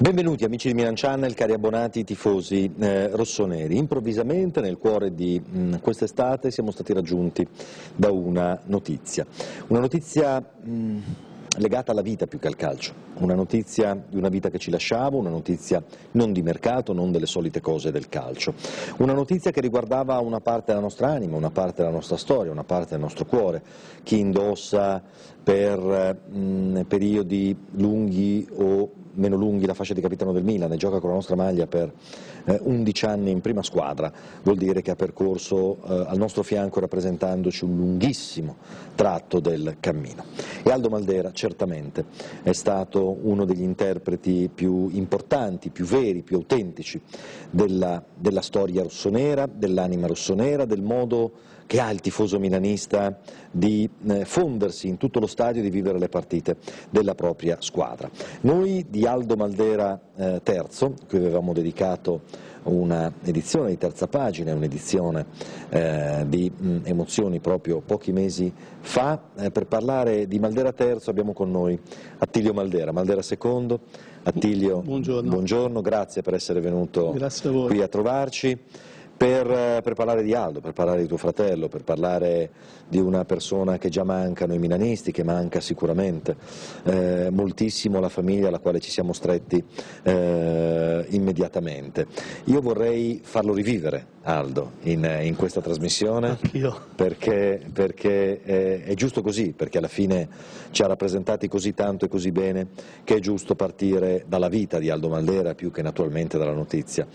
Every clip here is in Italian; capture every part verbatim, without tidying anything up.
Benvenuti amici di Milan Channel, cari abbonati tifosi eh, rossoneri. Improvvisamente nel cuore di mh, quest'estate siamo stati raggiunti da una notizia, una notizia mh, legata alla vita più che al calcio, una notizia di una vita che ci lasciava, una notizia non di mercato, non delle solite cose del calcio, una notizia che riguardava una parte della nostra anima, una parte della nostra storia, una parte del nostro cuore. Chi indossa per mh, periodi lunghi o meno lunghi la fascia di capitano del Milan e gioca con la nostra maglia per eh, undici anni in prima squadra, vuol dire che ha percorso eh, al nostro fianco rappresentandoci un lunghissimo tratto del cammino. E Aldo Maldera certamente è stato uno degli interpreti più importanti, più veri, più autentici della, della storia rossonera, dell'anima rossonera, del modo che ha il tifoso milanista di eh, fondersi in tutto lo stadio e di vivere le partite della propria squadra. Noi di Aldo Maldera eh, terzo, cui avevamo dedicato una edizione di terza pagina, un'edizione eh, di mh, emozioni proprio pochi mesi fa, eh, per parlare di Maldera terzo abbiamo con noi Attilio Maldera, Maldera secondo. Attilio, buongiorno. buongiorno, grazie per essere venuto Grazie a voi. qui a trovarci. Per, per parlare di Aldo, per parlare di tuo fratello, per parlare di una persona che già manca a noi milanisti, che manca sicuramente eh, moltissimo alla famiglia alla quale ci siamo stretti eh, immediatamente. Io vorrei farlo rivivere, Aldo, in, in questa trasmissione. Anch'io. Perché, perché è, è giusto così, perché alla fine ci ha rappresentati così tanto e così bene che è giusto partire dalla vita di Aldo Maldera più che naturalmente dalla notizia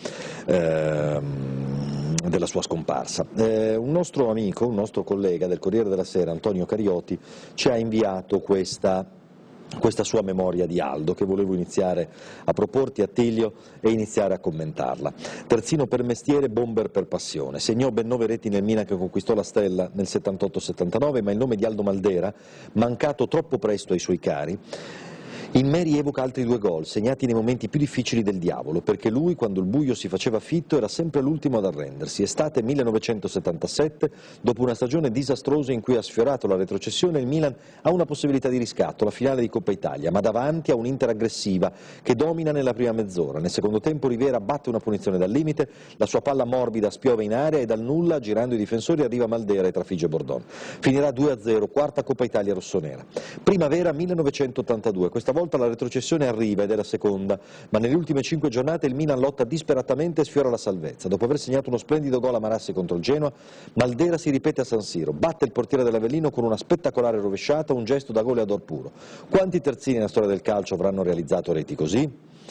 ehm, della sua scomparsa. Eh, un nostro amico, un nostro collega del Corriere della Sera, Antonio Cariotti, ci ha inviato questa questa sua memoria di Aldo, che volevo iniziare a proporti, Attilio, e iniziare a commentarla. Terzino per mestiere, bomber per passione. Segnò ben nove reti nel Milan che conquistò la stella nel settantotto settantanove, ma il nome di Aldo Maldera, mancato troppo presto ai suoi cari, in me rievoca altri due gol, segnati nei momenti più difficili del diavolo, perché lui, quando il buio si faceva fitto, era sempre l'ultimo ad arrendersi. Estate millenovecentosettantasette, dopo una stagione disastrosa in cui ha sfiorato la retrocessione, il Milan ha una possibilità di riscatto, la finale di Coppa Italia, ma davanti a un'Inter aggressiva che domina nella prima mezz'ora. Nel secondo tempo Rivera batte una punizione dal limite, la sua palla morbida spiove in area e dal nulla, girando i difensori, arriva Maldera e trafigge Bordon. Finirà due a zero, quarta Coppa Italia rossonera. Primavera millenovecentottantadue, questa volta la retrocessione arriva ed è la seconda, ma nelle ultime cinque giornate il Milan lotta disperatamente e sfiora la salvezza. Dopo aver segnato uno splendido gol a Marassi contro il Genoa, Maldera si ripete a San Siro, batte il portiere dell'Avellino con una spettacolare rovesciata, un gesto da goleador puro. Quanti terzini nella storia del calcio avranno realizzato reti così?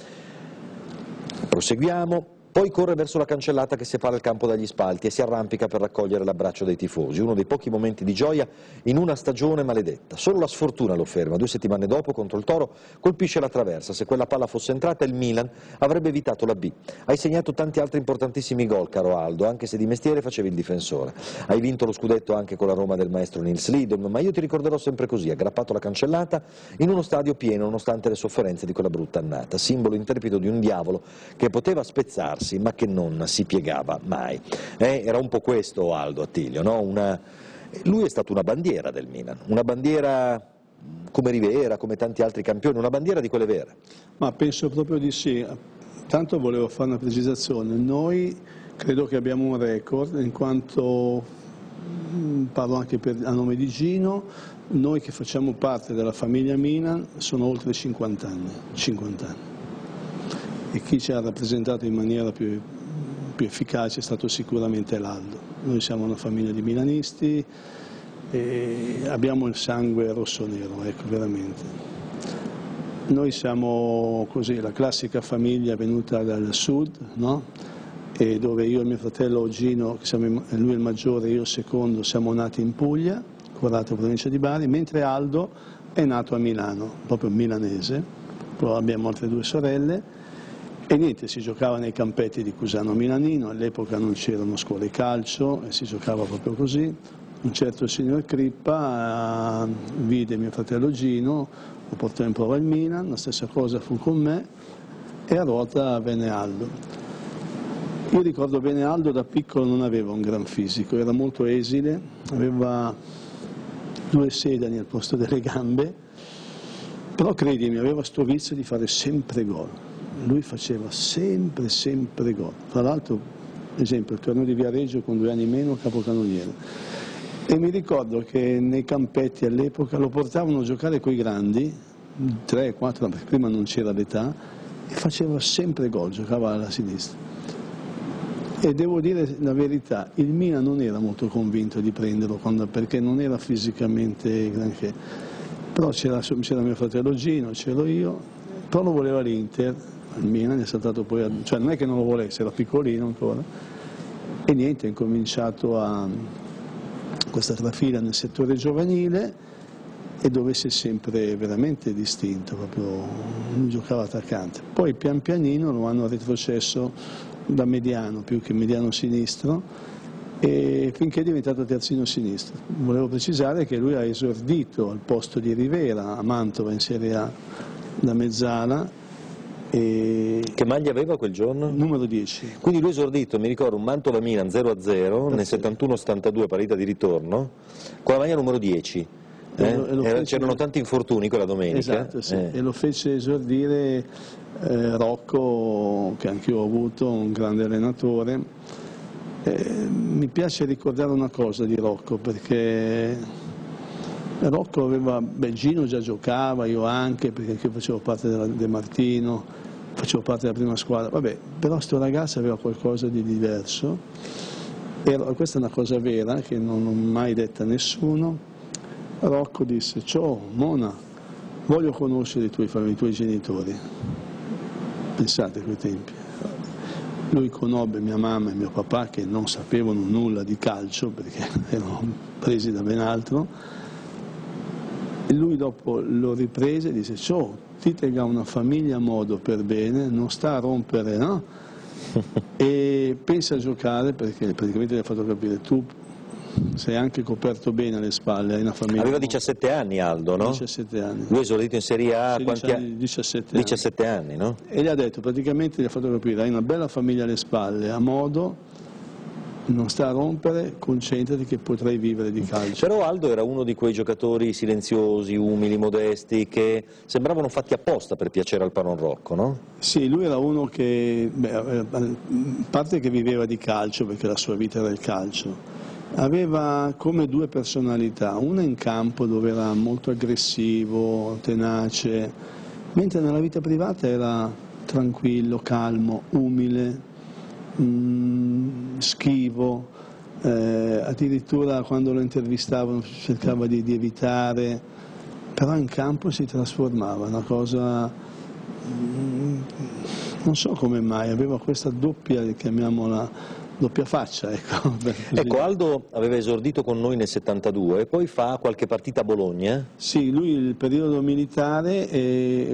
Proseguiamo. Poi corre verso la cancellata che separa il campo dagli spalti e si arrampica per raccogliere l'abbraccio dei tifosi, uno dei pochi momenti di gioia in una stagione maledetta. Solo la sfortuna lo ferma, due settimane dopo contro il Toro colpisce la traversa, se quella palla fosse entrata il Milan avrebbe evitato la B. Hai segnato tanti altri importantissimi gol, caro Aldo, anche se di mestiere facevi il difensore. Hai vinto lo scudetto anche con la Roma del maestro Nils Lidom, ma io ti ricorderò sempre così, aggrappato alla cancellata in uno stadio pieno nonostante le sofferenze di quella brutta annata, simbolo intrepido di un diavolo che poteva spezzarsi ma che non si piegava mai. Eh, era un po' questo Aldo, Attilio, no? Una... lui è stato una bandiera del Milan, una bandiera come Rivera, come tanti altri campioni, una bandiera di quelle vere. Ma penso proprio di sì. Tanto volevo fare una precisazione, noi credo che abbiamo un record, in quanto, parlo anche per, a nome di Gino, noi che facciamo parte della famiglia Milan sono oltre cinquanta anni. cinquanta anni. E chi ci ha rappresentato in maniera più, più efficace è stato sicuramente l'Aldo. Noi siamo una famiglia di milanisti e abbiamo il sangue rosso-nero, ecco, veramente. Noi siamo così, la classica famiglia venuta dal sud, no? E dove io e mio fratello Gino, che siamo, lui il maggiore e io il secondo, siamo nati in Puglia, Corato, provincia di Bari, mentre Aldo è nato a Milano, proprio milanese, poi abbiamo altre due sorelle. E niente, si giocava nei campetti di Cusano Milanino, all'epoca non c'erano scuole calcio e si giocava proprio così. Un certo signor Crippa eh, vide mio fratello Gino, lo portò in prova al Milan, la stessa cosa fu con me e a ruota venne Aldo. Io ricordo bene Aldo, da piccolo non aveva un gran fisico, era molto esile, aveva due sedani al posto delle gambe, però credimi, aveva sto vizio di fare sempre gol. lui faceva sempre, sempre gol. Tra l'altro, esempio, il torneo di Viareggio con due anni meno, capocannoniere. E mi ricordo che nei campetti all'epoca lo portavano a giocare coi grandi, tre, quattro, perché prima non c'era l'età, e faceva sempre gol, giocava alla sinistra. E devo dire la verità, il Milan non era molto convinto di prenderlo quando, perché non era fisicamente granché. Però c'era mio fratello Gino, c'ero io, però lo voleva l'Inter, il Milan è saltato poi, a, cioè non è che non lo volesse, era piccolino ancora, e niente, ho incominciato a questa trafila nel settore giovanile e dove si è sempre veramente distinto, proprio non giocava attaccante. Poi pian pianino lo hanno retrocesso da mediano, più che mediano sinistro, e finché è diventato terzino sinistro. Volevo precisare che lui ha esordito al posto di Rivera a Mantova in Serie A da mezzala. E che maglia aveva quel giorno? Numero dieci. Quindi lui esordito, mi ricordo, un Mantova-Milan zero a zero nel settantuno settantadue, partita di ritorno, con la maglia numero dieci. Eh? C'erano tanti infortuni quella domenica. Esatto, sì. eh. E lo fece esordire eh, Rocco, che anche io ho avuto, un grande allenatore. Eh, mi piace ricordare una cosa di Rocco, perché Rocco aveva, beh, Gino già giocava, io anche, perché anche io facevo parte della De Martino, facevo parte della prima squadra, vabbè, però sto ragazzo aveva qualcosa di diverso, e questa è una cosa vera che non ho mai detta a nessuno. Rocco disse: ciao Mona, voglio conoscere i tuoi, i tuoi genitori. Pensate a quei tempi. Lui conobbe mia mamma e mio papà, che non sapevano nulla di calcio perché erano presi da ben altro, e lui dopo lo riprese e disse: ciao, ti tenga una famiglia a modo per bene, non sta a rompere, no? E pensa a giocare, perché praticamente gli ha fatto capire: tu sei anche coperto bene alle spalle, hai una famiglia. Aveva diciassette anni Aldo, no? diciassette anni. Lui è esordito in Serie A quanti anni? diciassette anni. diciassette anni, no? E gli ha detto, praticamente gli ha fatto capire: hai una bella famiglia alle spalle, a modo, non sta a rompere, concentrati che potrai vivere di calcio. Però Aldo era uno di quei giocatori silenziosi, umili, modesti, che sembravano fatti apposta per piacere al Paron Rocco, no? Sì, lui era uno che, beh, a parte che viveva di calcio, perché la sua vita era il calcio, aveva come due personalità, una in campo dove era molto aggressivo, tenace, mentre nella vita privata era tranquillo, calmo, umile, mh, schivo, eh, addirittura quando lo intervistavano cercava di, di evitare, però in campo si trasformava, una cosa, mh, non so come mai, aveva questa doppia, chiamiamola, doppia faccia, ecco. Ecco, Aldo aveva esordito con noi nel settantadue e poi fa qualche partita a Bologna? Sì, lui il periodo militare e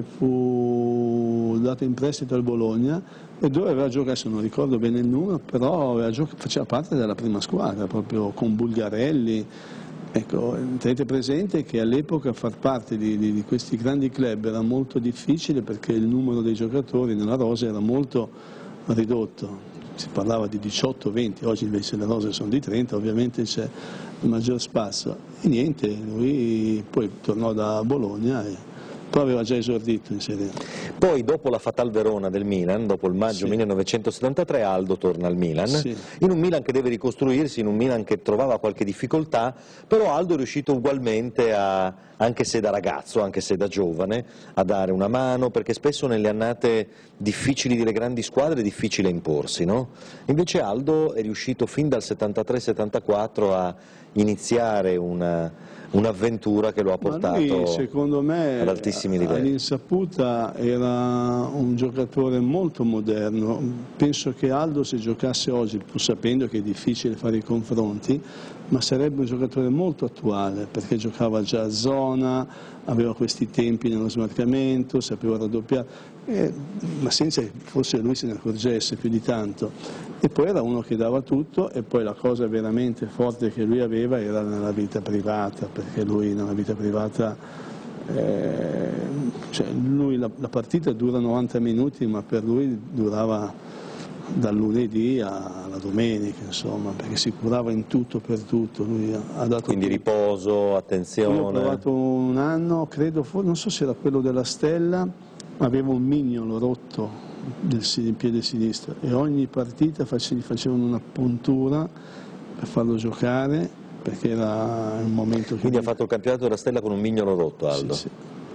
fu dato in prestito al Bologna, e dove aveva giocato, adesso non ricordo bene il numero, però aveva giocato, faceva parte della prima squadra, proprio con Bulgarelli. Ecco, tenete presente che all'epoca far parte di, di, di questi grandi club era molto difficile, perché il numero dei giocatori nella rosa era molto ridotto. Si parlava di diciotto venti, oggi invece le rose sono di trenta, ovviamente c'è un maggior spazio. E niente, lui poi tornò da Bologna, e poi aveva già esordito in Serie A. Poi dopo la Fatal Verona del Milan, dopo il maggio Sì. millenovecentosettantatré, Aldo torna al Milan, Sì. in un Milan che deve ricostruirsi, in un Milan che trovava qualche difficoltà, però Aldo è riuscito ugualmente a, anche se da ragazzo, anche se da giovane, a dare una mano, perché spesso nelle annate difficili delle grandi squadre è difficile imporsi, no? Invece Aldo è riuscito fin dal settantatré settantaquattro a iniziare una un'avventura che lo ha portato lui, secondo me, ad altissimi livelli. All'insaputa era un giocatore molto moderno. Penso che Aldo, se giocasse oggi, pur sapendo che è difficile fare i confronti, ma sarebbe un giocatore molto attuale, perché giocava già a zona, aveva questi tempi nello smarcamento, sapeva raddoppiare, eh, ma senza che forse lui se ne accorgesse più di tanto. E poi era uno che dava tutto, e poi la cosa veramente forte che lui aveva era nella vita privata, perché lui nella vita privata, eh, cioè lui la, la partita dura novanta minuti, ma per lui durava dal lunedì alla domenica, insomma, perché si curava in tutto per tutto. Lui ha dato Quindi tutto. riposo, attenzione. Io ho provato un anno, credo, non so se era quello della Stella, ma avevo un mignolo rotto, del, del piede sinistro, e ogni partita gli facevano una puntura per farlo giocare, perché era un momento che... Quindi ha fatto il campionato della Stella con un mignolo rotto, Aldo? Sì, sì.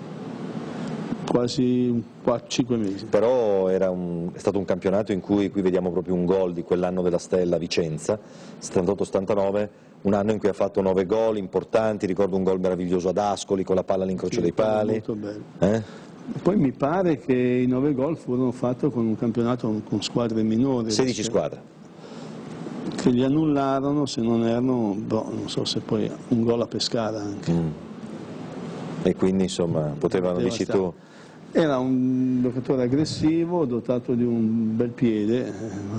Quasi cinque mesi. Però era un, è stato un campionato in cui, qui vediamo proprio un gol di quell'anno della Stella a Vicenza, settantotto settantanove, un anno in cui ha fatto nove gol importanti, ricordo un gol meraviglioso ad Ascoli con la palla all'incrocio Sì, dei pali. Molto bello. Eh? Poi mi pare che i nove gol furono fatti con un campionato con squadre minori. sedici squadre. Che li annullarono, se non erano, boh, non so se poi un gol a Pescara anche. Mm. E quindi insomma potevano, Poteva dici stare. tu... Era un giocatore aggressivo, dotato di un bel piede.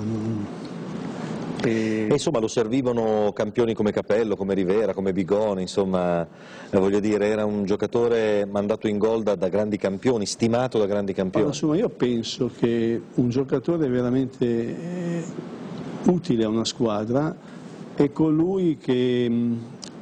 E insomma lo servivano campioni come Capello, come Rivera, come Bigoni, insomma, eh, voglio dire, era un giocatore mandato in gol da, da grandi campioni, stimato da grandi campioni. Allora, insomma, io penso che un giocatore veramente eh, utile a una squadra è colui che mh,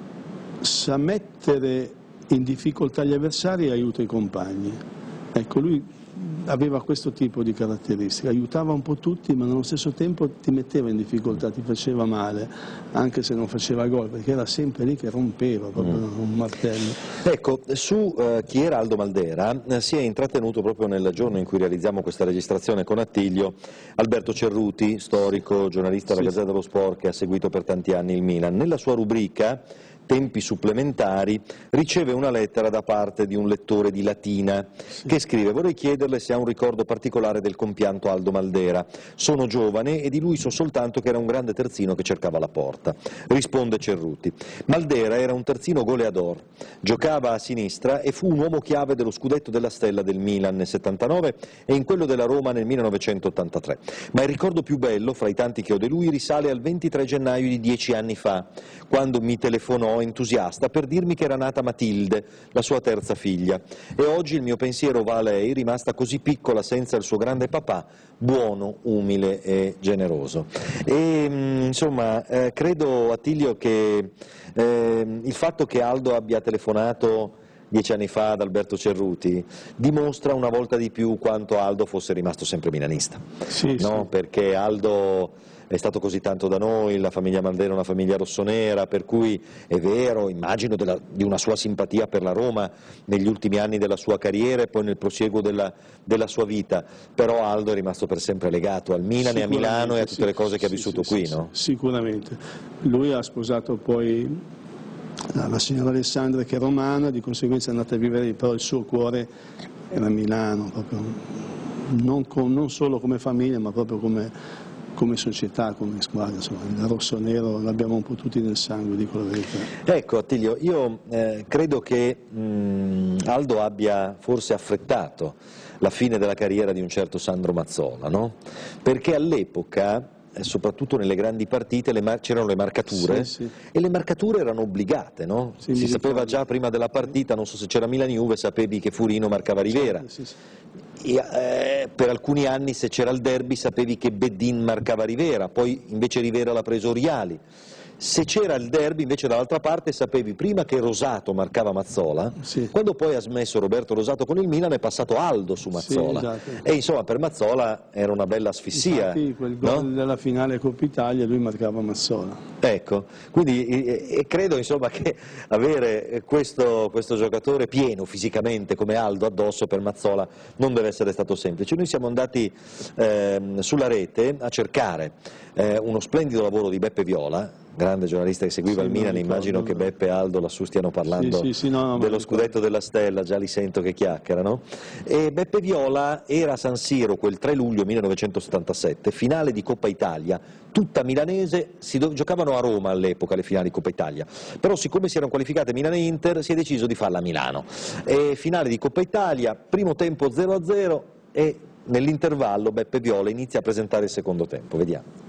sa mettere in difficoltà gli avversari e aiuta i compagni. Ecco, lui aveva questo tipo di caratteristiche, aiutava un po' tutti, ma nello stesso tempo ti metteva in difficoltà, ti faceva male, anche se non faceva gol, perché era sempre lì che rompeva, proprio mm. un martello. Ecco, su eh, chi era Aldo Maldera eh, si è intrattenuto proprio nel giorno in cui realizziamo questa registrazione con Attilio Alberto Cerruti, storico, giornalista della sì, Gazzetta dello Sport, che ha seguito per tanti anni il Milan. Nella sua rubrica Tempi supplementari riceve una lettera da parte di un lettore di Latina sì. che scrive: vorrei chiederle se ha un ricordo particolare del compianto Aldo Maldera, sono giovane e di lui so soltanto che era un grande terzino che cercava la porta. Risponde Cerruti: Maldera era un terzino goleador, giocava a sinistra e fu un uomo chiave dello scudetto della Stella del Milan nel settantanove e in quello della Roma nel millenovecentottantatré, ma il ricordo più bello fra i tanti che ho di lui risale al ventitré gennaio di dieci anni fa, quando mi telefonò entusiasta per dirmi che era nata Matilde, la sua terza figlia, e oggi il mio pensiero va a lei, rimasta così piccola senza il suo grande papà, buono, umile e generoso. E insomma, eh, credo, Attilio, che eh, il fatto che Aldo abbia telefonato dieci anni fa ad Alberto Cerruti dimostra una volta di più quanto Aldo fosse rimasto sempre milanista, sì, no? Sì. Perché Aldo è stato così tanto da noi, la famiglia Maldera è una famiglia rossonera, per cui è vero, immagino della, di una sua simpatia per la Roma negli ultimi anni della sua carriera e poi nel prosieguo della, della sua vita, però Aldo è rimasto per sempre legato al Milan e a Milano e a tutte sì, le cose che sì, ha vissuto sì, qui, sì, no? Sicuramente. Lui ha sposato poi la signora Alessandra, che è romana, di conseguenza è andata a vivere, però il suo cuore era a Milano, proprio, non, con, non solo come famiglia ma proprio come... come società, come squadra, insomma, il rosso-nero l'abbiamo un po' tutti nel sangue, dico la verità. Ecco Attilio, io eh, credo che mh, Aldo abbia forse affrettato la fine della carriera di un certo Sandro Mazzola, no? Perché all'epoca, eh, soprattutto nelle grandi partite, c'erano le marcature, sì, sì. e le marcature erano obbligate, no? Sì, si sapeva già prima della partita, non so se c'era Milan-Juve, sapevi che Furino marcava Rivera. Sì, sì. E, eh, per alcuni anni, se c'era il derby, sapevi che Bedin marcava Rivera, poi invece Rivera l'ha preso Oriali. Se c'era il derby invece dall'altra parte sapevi prima che Rosato marcava Mazzola, sì. Quando poi ha smesso Roberto Rosato con il Milan è passato Aldo su Mazzola, sì, esatto. E insomma per Mazzola era una bella asfissia. Infatti quel gol, no? Della finale Coppa Italia lui marcava Mazzola. Ecco, quindi e, e credo insomma che avere questo, questo giocatore pieno fisicamente come Aldo addosso per Mazzola non deve essere stato semplice. Noi siamo andati eh, sulla rete a cercare eh, uno splendido lavoro di Beppe Viola, grande giornalista che seguiva sì, il Milan, ricordo, immagino che Beppe e Aldo lassù stiano parlando sì, sì, sì, no, no, dello scudetto della Stella, già li sento che chiacchierano. E Beppe Viola era a San Siro quel tre luglio millenovecentosettantasette, finale di Coppa Italia, tutta milanese, si giocavano a Roma all'epoca le finali di Coppa Italia, però siccome si erano qualificate Milan e Inter si è deciso di farla a Milano. E finale di Coppa Italia, primo tempo zero a zero e nell'intervallo Beppe Viola inizia a presentare il secondo tempo, vediamo.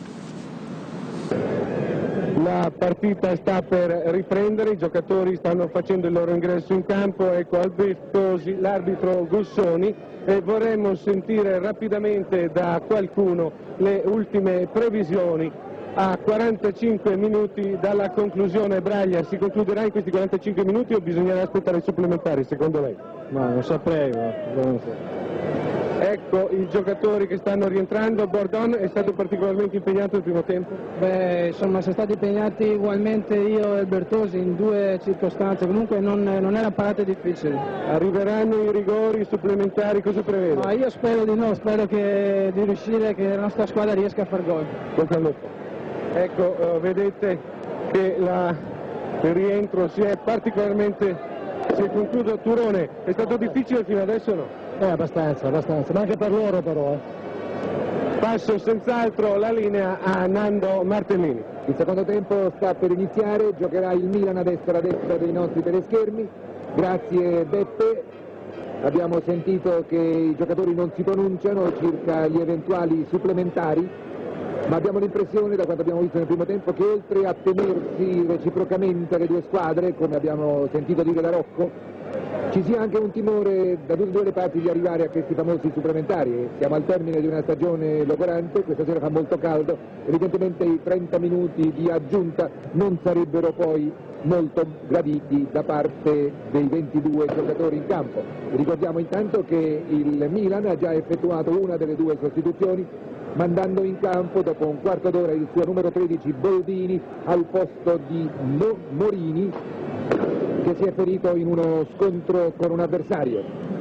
La partita sta per riprendere, i giocatori stanno facendo il loro ingresso in campo, ecco l'arbitro Gussoni, e vorremmo sentire rapidamente da qualcuno le ultime previsioni. A quarantacinque minuti dalla conclusione, Braglia, si concluderà in questi quarantacinque minuti o bisognerà aspettare i supplementari secondo lei? Ma non saprei, ma non so. Ecco Ecco i giocatori che stanno rientrando. Bordon è stato particolarmente impegnato il primo tempo? Beh, insomma, siamo stati impegnati ugualmente io e Bertosi in due circostanze, comunque non, non erano parate difficili. Arriveranno i rigori, i supplementari, cosa prevede? Ma io spero di no, spero che, di riuscire, che la nostra squadra riesca a far gol. Ecco, uh, vedete che la, il rientro si è particolarmente, si è concluso. Turone, è stato difficile fino adesso o no? Eh, abbastanza, abbastanza, ma anche per loro però. Eh. Passo senz'altro la linea a Nando Martellini. Il secondo tempo sta per iniziare, giocherà il Milan adesso a destra dei nostri teleschermi. Grazie Beppe, abbiamo sentito che i giocatori non si pronunciano circa gli eventuali supplementari, ma abbiamo l'impressione, da quanto abbiamo visto nel primo tempo, che oltre a temersi reciprocamente le due squadre, come abbiamo sentito dire da Rocco, ci sia anche un timore da tutte e due le parti di arrivare a questi famosi supplementari. Siamo al termine di una stagione logorante, questa sera fa molto caldo, evidentemente i trenta minuti di aggiunta non sarebbero poi molto graditi da parte dei ventidue giocatori in campo. Ricordiamo intanto che il Milan ha già effettuato una delle due sostituzioni, mandando in campo dopo un quarto d'ora il suo numero tredici Boldini al posto di Mo Morini, che si è ferito in uno scontro con un avversario.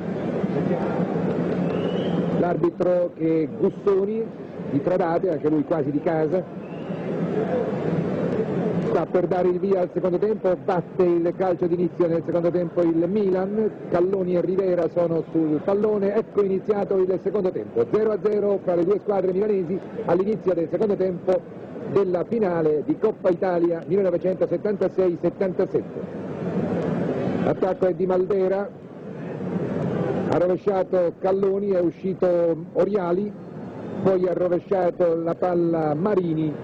L'arbitro che è Gussoni di Tradate, anche lui quasi di casa, sta per dare il via al secondo tempo. Batte il calcio d'inizio nel secondo tempo il Milan, Calloni e Rivera sono sul pallone. Ecco iniziato il secondo tempo, zero a zero fra le due squadre milanesi all'inizio del secondo tempo della finale di Coppa Italia millenovecentosettantasei settantasette. L'attacco è di Maldera, ha rovesciato Calloni, è uscito Oriali, poi ha rovesciato la palla Marini.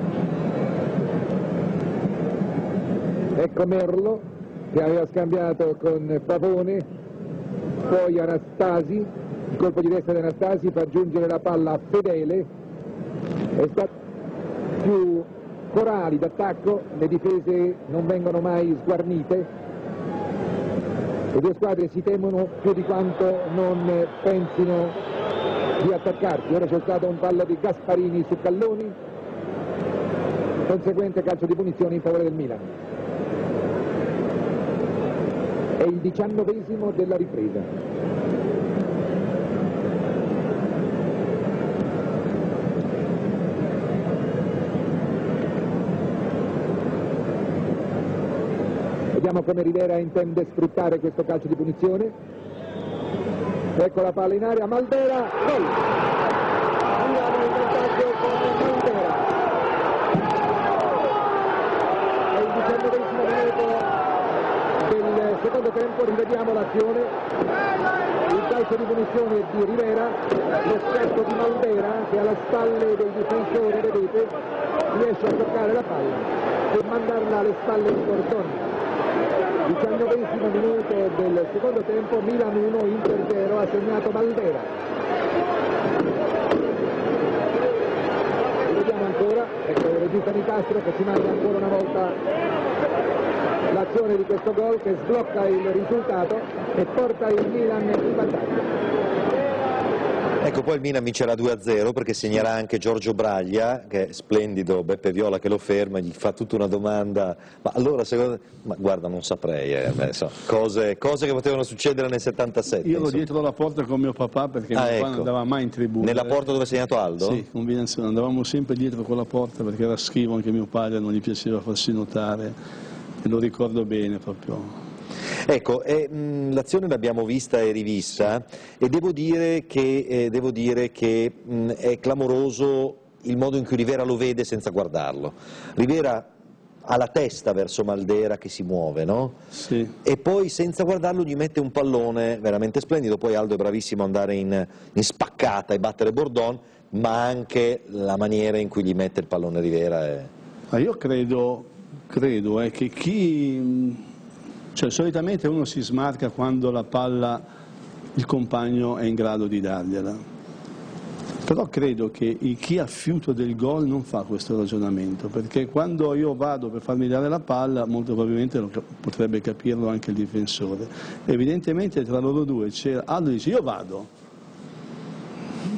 Ecco Merlo che aveva scambiato con Pavone, poi Anastasi, il colpo di destra di Anastasi fa giungere la palla a Fedele. È stato più corali d'attacco, le difese non vengono mai sguarnite. Le due squadre si temono più di quanto non pensino di attaccarsi. Ora c'è stato un fallo di Gasparini su Calloni, conseguente calcio di punizione in favore del Milan. È il diciannovesimo della ripresa. Vediamo come Rivera intende sfruttare questo calcio di punizione. Ecco la palla in aria, Maldera, gol! Andiamo in vantaggio con Maldera. È il diciannovesimo minuto del secondo tempo, rivediamo l'azione. Il calcio di punizione di Rivera, lo scherzo di Maldera che alla spalle dei difensori, vedete, riesce a toccare la palla e mandarla alle spalle di Cordon. diciannovesimo minuto del secondo tempo, Milan uno, Inter zero, ha segnato Maldera. Vediamo ancora, ecco il regista Nicastro che ci manda ancora una volta l'azione di questo gol che sblocca il risultato e porta il Milan in vantaggio. Ecco, poi il Milan vincerà due a zero perché segnerà anche Giorgio Braglia, che è splendido, Beppe Viola che lo ferma, gli fa tutta una domanda, ma allora secondo ma guarda non saprei, eh, beh, so, cose, cose che potevano succedere nel settantasette. Io ero insomma. dietro la porta con mio papà perché ah, mio papà ecco. non andava mai in tribuna. Nella porta dove è segnato Aldo? Sì, combinazione, andavamo sempre dietro con la porta perché era schivo, anche mio padre non gli piaceva farsi notare e lo ricordo bene proprio. Ecco, eh, l'azione l'abbiamo vista e rivista e devo dire che, eh, devo dire che mh, è clamoroso il modo in cui Rivera lo vede senza guardarlo. Rivera ha la testa verso Maldera che si muove, no? Sì. E poi senza guardarlo gli mette un pallone veramente splendido, poi Aldo è bravissimo ad andare in, in spaccata e battere Bordon, ma anche la maniera in cui gli mette il pallone Rivera è... Ma io credo, credo eh, che chi... Cioè, solitamente uno si smarca quando la palla il compagno è in grado di dargliela, però credo che chi ha fiuto del gol non fa questo ragionamento, perché quando io vado per farmi dare la palla molto probabilmente lo, potrebbe capirlo anche il difensore. Evidentemente tra loro due c'era Aldo dice io vado,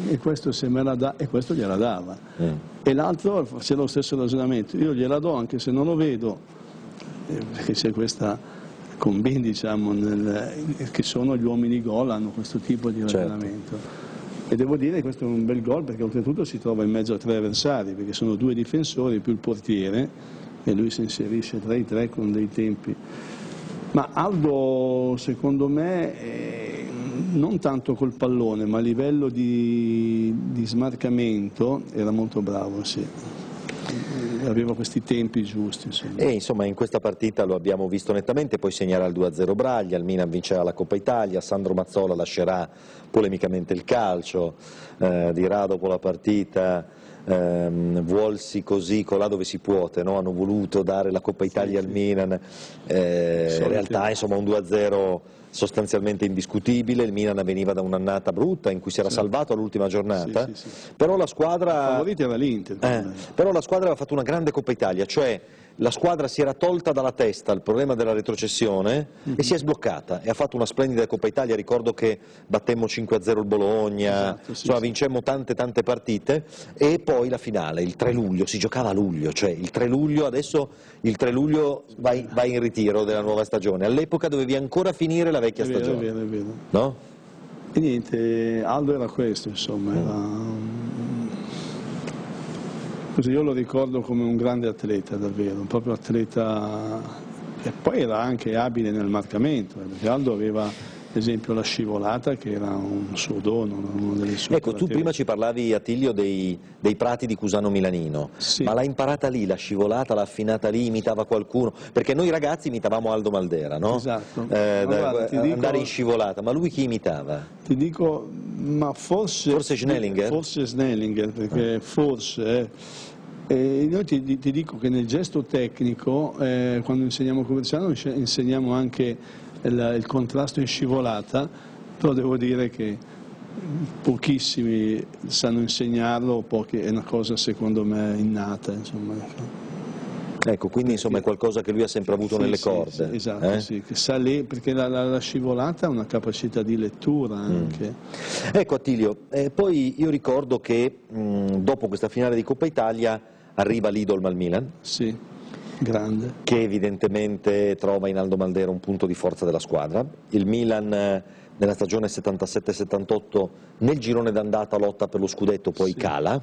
e questo, se me la dà, e questo gliela dava. Mm. E l'altro faceva lo stesso ragionamento, io gliela do anche se non lo vedo, eh, perché c'è questa combin, diciamo, nel, che sono gli uomini gol, hanno questo tipo di ragionamento. Certo. E devo dire che questo è un bel gol perché oltretutto si trova in mezzo a tre avversari, perché sono due difensori più il portiere, e lui si inserisce tra i tre con dei tempi. Ma Aldo, secondo me, eh, non tanto col pallone, ma a livello di, di smarcamento era molto bravo, sì. Aveva questi tempi giusti. Insomma. E insomma in questa partita lo abbiamo visto nettamente, poi segnerà il due a zero Braglia, il Milan vincerà la Coppa Italia, Sandro Mazzola lascerà polemicamente il calcio, eh, dirà dopo la partita ehm, vuolsi così colà dove si puote, no? Hanno voluto dare la Coppa Italia sì, al sì. Milan, eh, in realtà insomma un due a zero sostanzialmente indiscutibile, il Milan veniva da un'annata brutta in cui si era sì. salvato all'ultima giornata, sì, sì, sì. però la squadra... favorita era l'Inter. Eh, però la squadra aveva fatto una grande Coppa Italia, cioè la squadra si era tolta dalla testa il problema della retrocessione mm-hmm. e si è sbloccata e ha fatto una splendida Coppa Italia. Ricordo che battemmo cinque a zero il Bologna, esatto, sì, insomma sì. vincemmo tante tante partite, e poi la finale, il tre luglio, si giocava a luglio, cioè il tre luglio, adesso il tre luglio vai, vai in ritiro della nuova stagione, all'epoca dovevi ancora finire la vecchia è vero, stagione. È vero, è vero. No? E niente, Aldo era questo, insomma, era... Così io lo ricordo come un grande atleta, davvero, un proprio atleta, e poi era anche abile nel marcamento, perché Aldo aveva ad esempio la scivolata che era un suo dono, una delle sue Ecco, tu prima ci parlavi, Attilio, dei, dei prati di Cusano Milanino, sì. ma l'ha imparata lì, la scivolata, l'ha affinata lì, imitava qualcuno? Perché noi ragazzi imitavamo Aldo Maldera, no? Esatto. Eh, ma guarda, da, dico, andare in scivolata, ma lui chi imitava? Ti dico, ma forse... Forse Schnellinger? Forse Schnellinger, perché ah. forse... Eh, E noi ti, ti dico che nel gesto tecnico, eh, quando insegniamo Coverciano, insegniamo anche il, il contrasto in scivolata, però devo dire che pochissimi sanno insegnarlo, pochi, è una cosa secondo me innata. Insomma. Ecco, quindi insomma è qualcosa che lui ha sempre avuto sì, nelle sì, corde. Sì, esatto, eh? sì, che sa lì, perché la, la, la scivolata ha una capacità di lettura anche. Mm. Ecco Attilio, eh, poi io ricordo che mh, dopo questa finale di Coppa Italia arriva l'Idolm al Milan. Sì, grande. Che evidentemente trova in Aldo Maldera un punto di forza della squadra. Il Milan eh, nella stagione settantasette settantotto nel girone d'andata lotta per lo scudetto, poi sì. cala.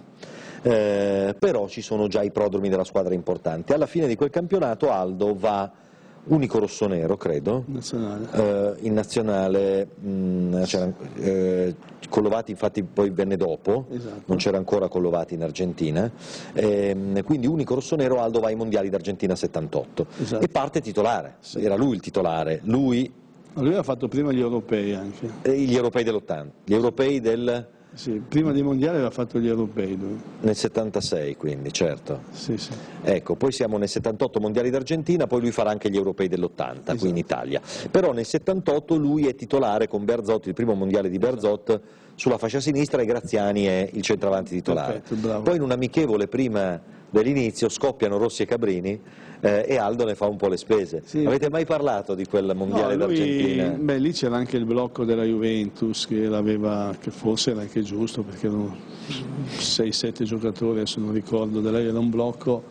Eh, però ci sono già i prodromi della squadra importanti. Alla fine di quel campionato Aldo va unico rossonero, credo, nazionale. Eh, in nazionale, mh, c'era, eh, Collovati infatti poi venne dopo, esatto. non c'era ancora Collovati in Argentina, eh, quindi unico rossonero. Aldo va ai mondiali d'Argentina settantotto esatto. e parte titolare, sì. era lui il titolare, lui... Ma lui ha fatto prima gli europei anche. Eh, gli europei dell'ottanta, gli europei del... Sì, prima dei mondiali aveva fatto gli europei lui. Nel settantasei quindi, certo. Sì, sì. Ecco, poi siamo nel settantotto mondiali d'Argentina, poi lui farà anche gli europei dell'ottanta, esatto. qui in Italia. Però nel settantotto lui è titolare con Bearzot, il primo mondiale di Bearzot, esatto. sulla fascia sinistra, e Graziani è il centravanti titolare. Perfetto, poi in un amichevole prima dell'inizio scoppiano Rossi e Cabrini, eh, e Aldo ne fa un po' le spese. Sì. Avete mai parlato di quel mondiale no, lui, d'Argentina? Beh, lì c'era anche il blocco della Juventus che, l'aveva, che forse era anche giusto, perché erano sei sette giocatori, adesso non ricordo, da lei era un blocco.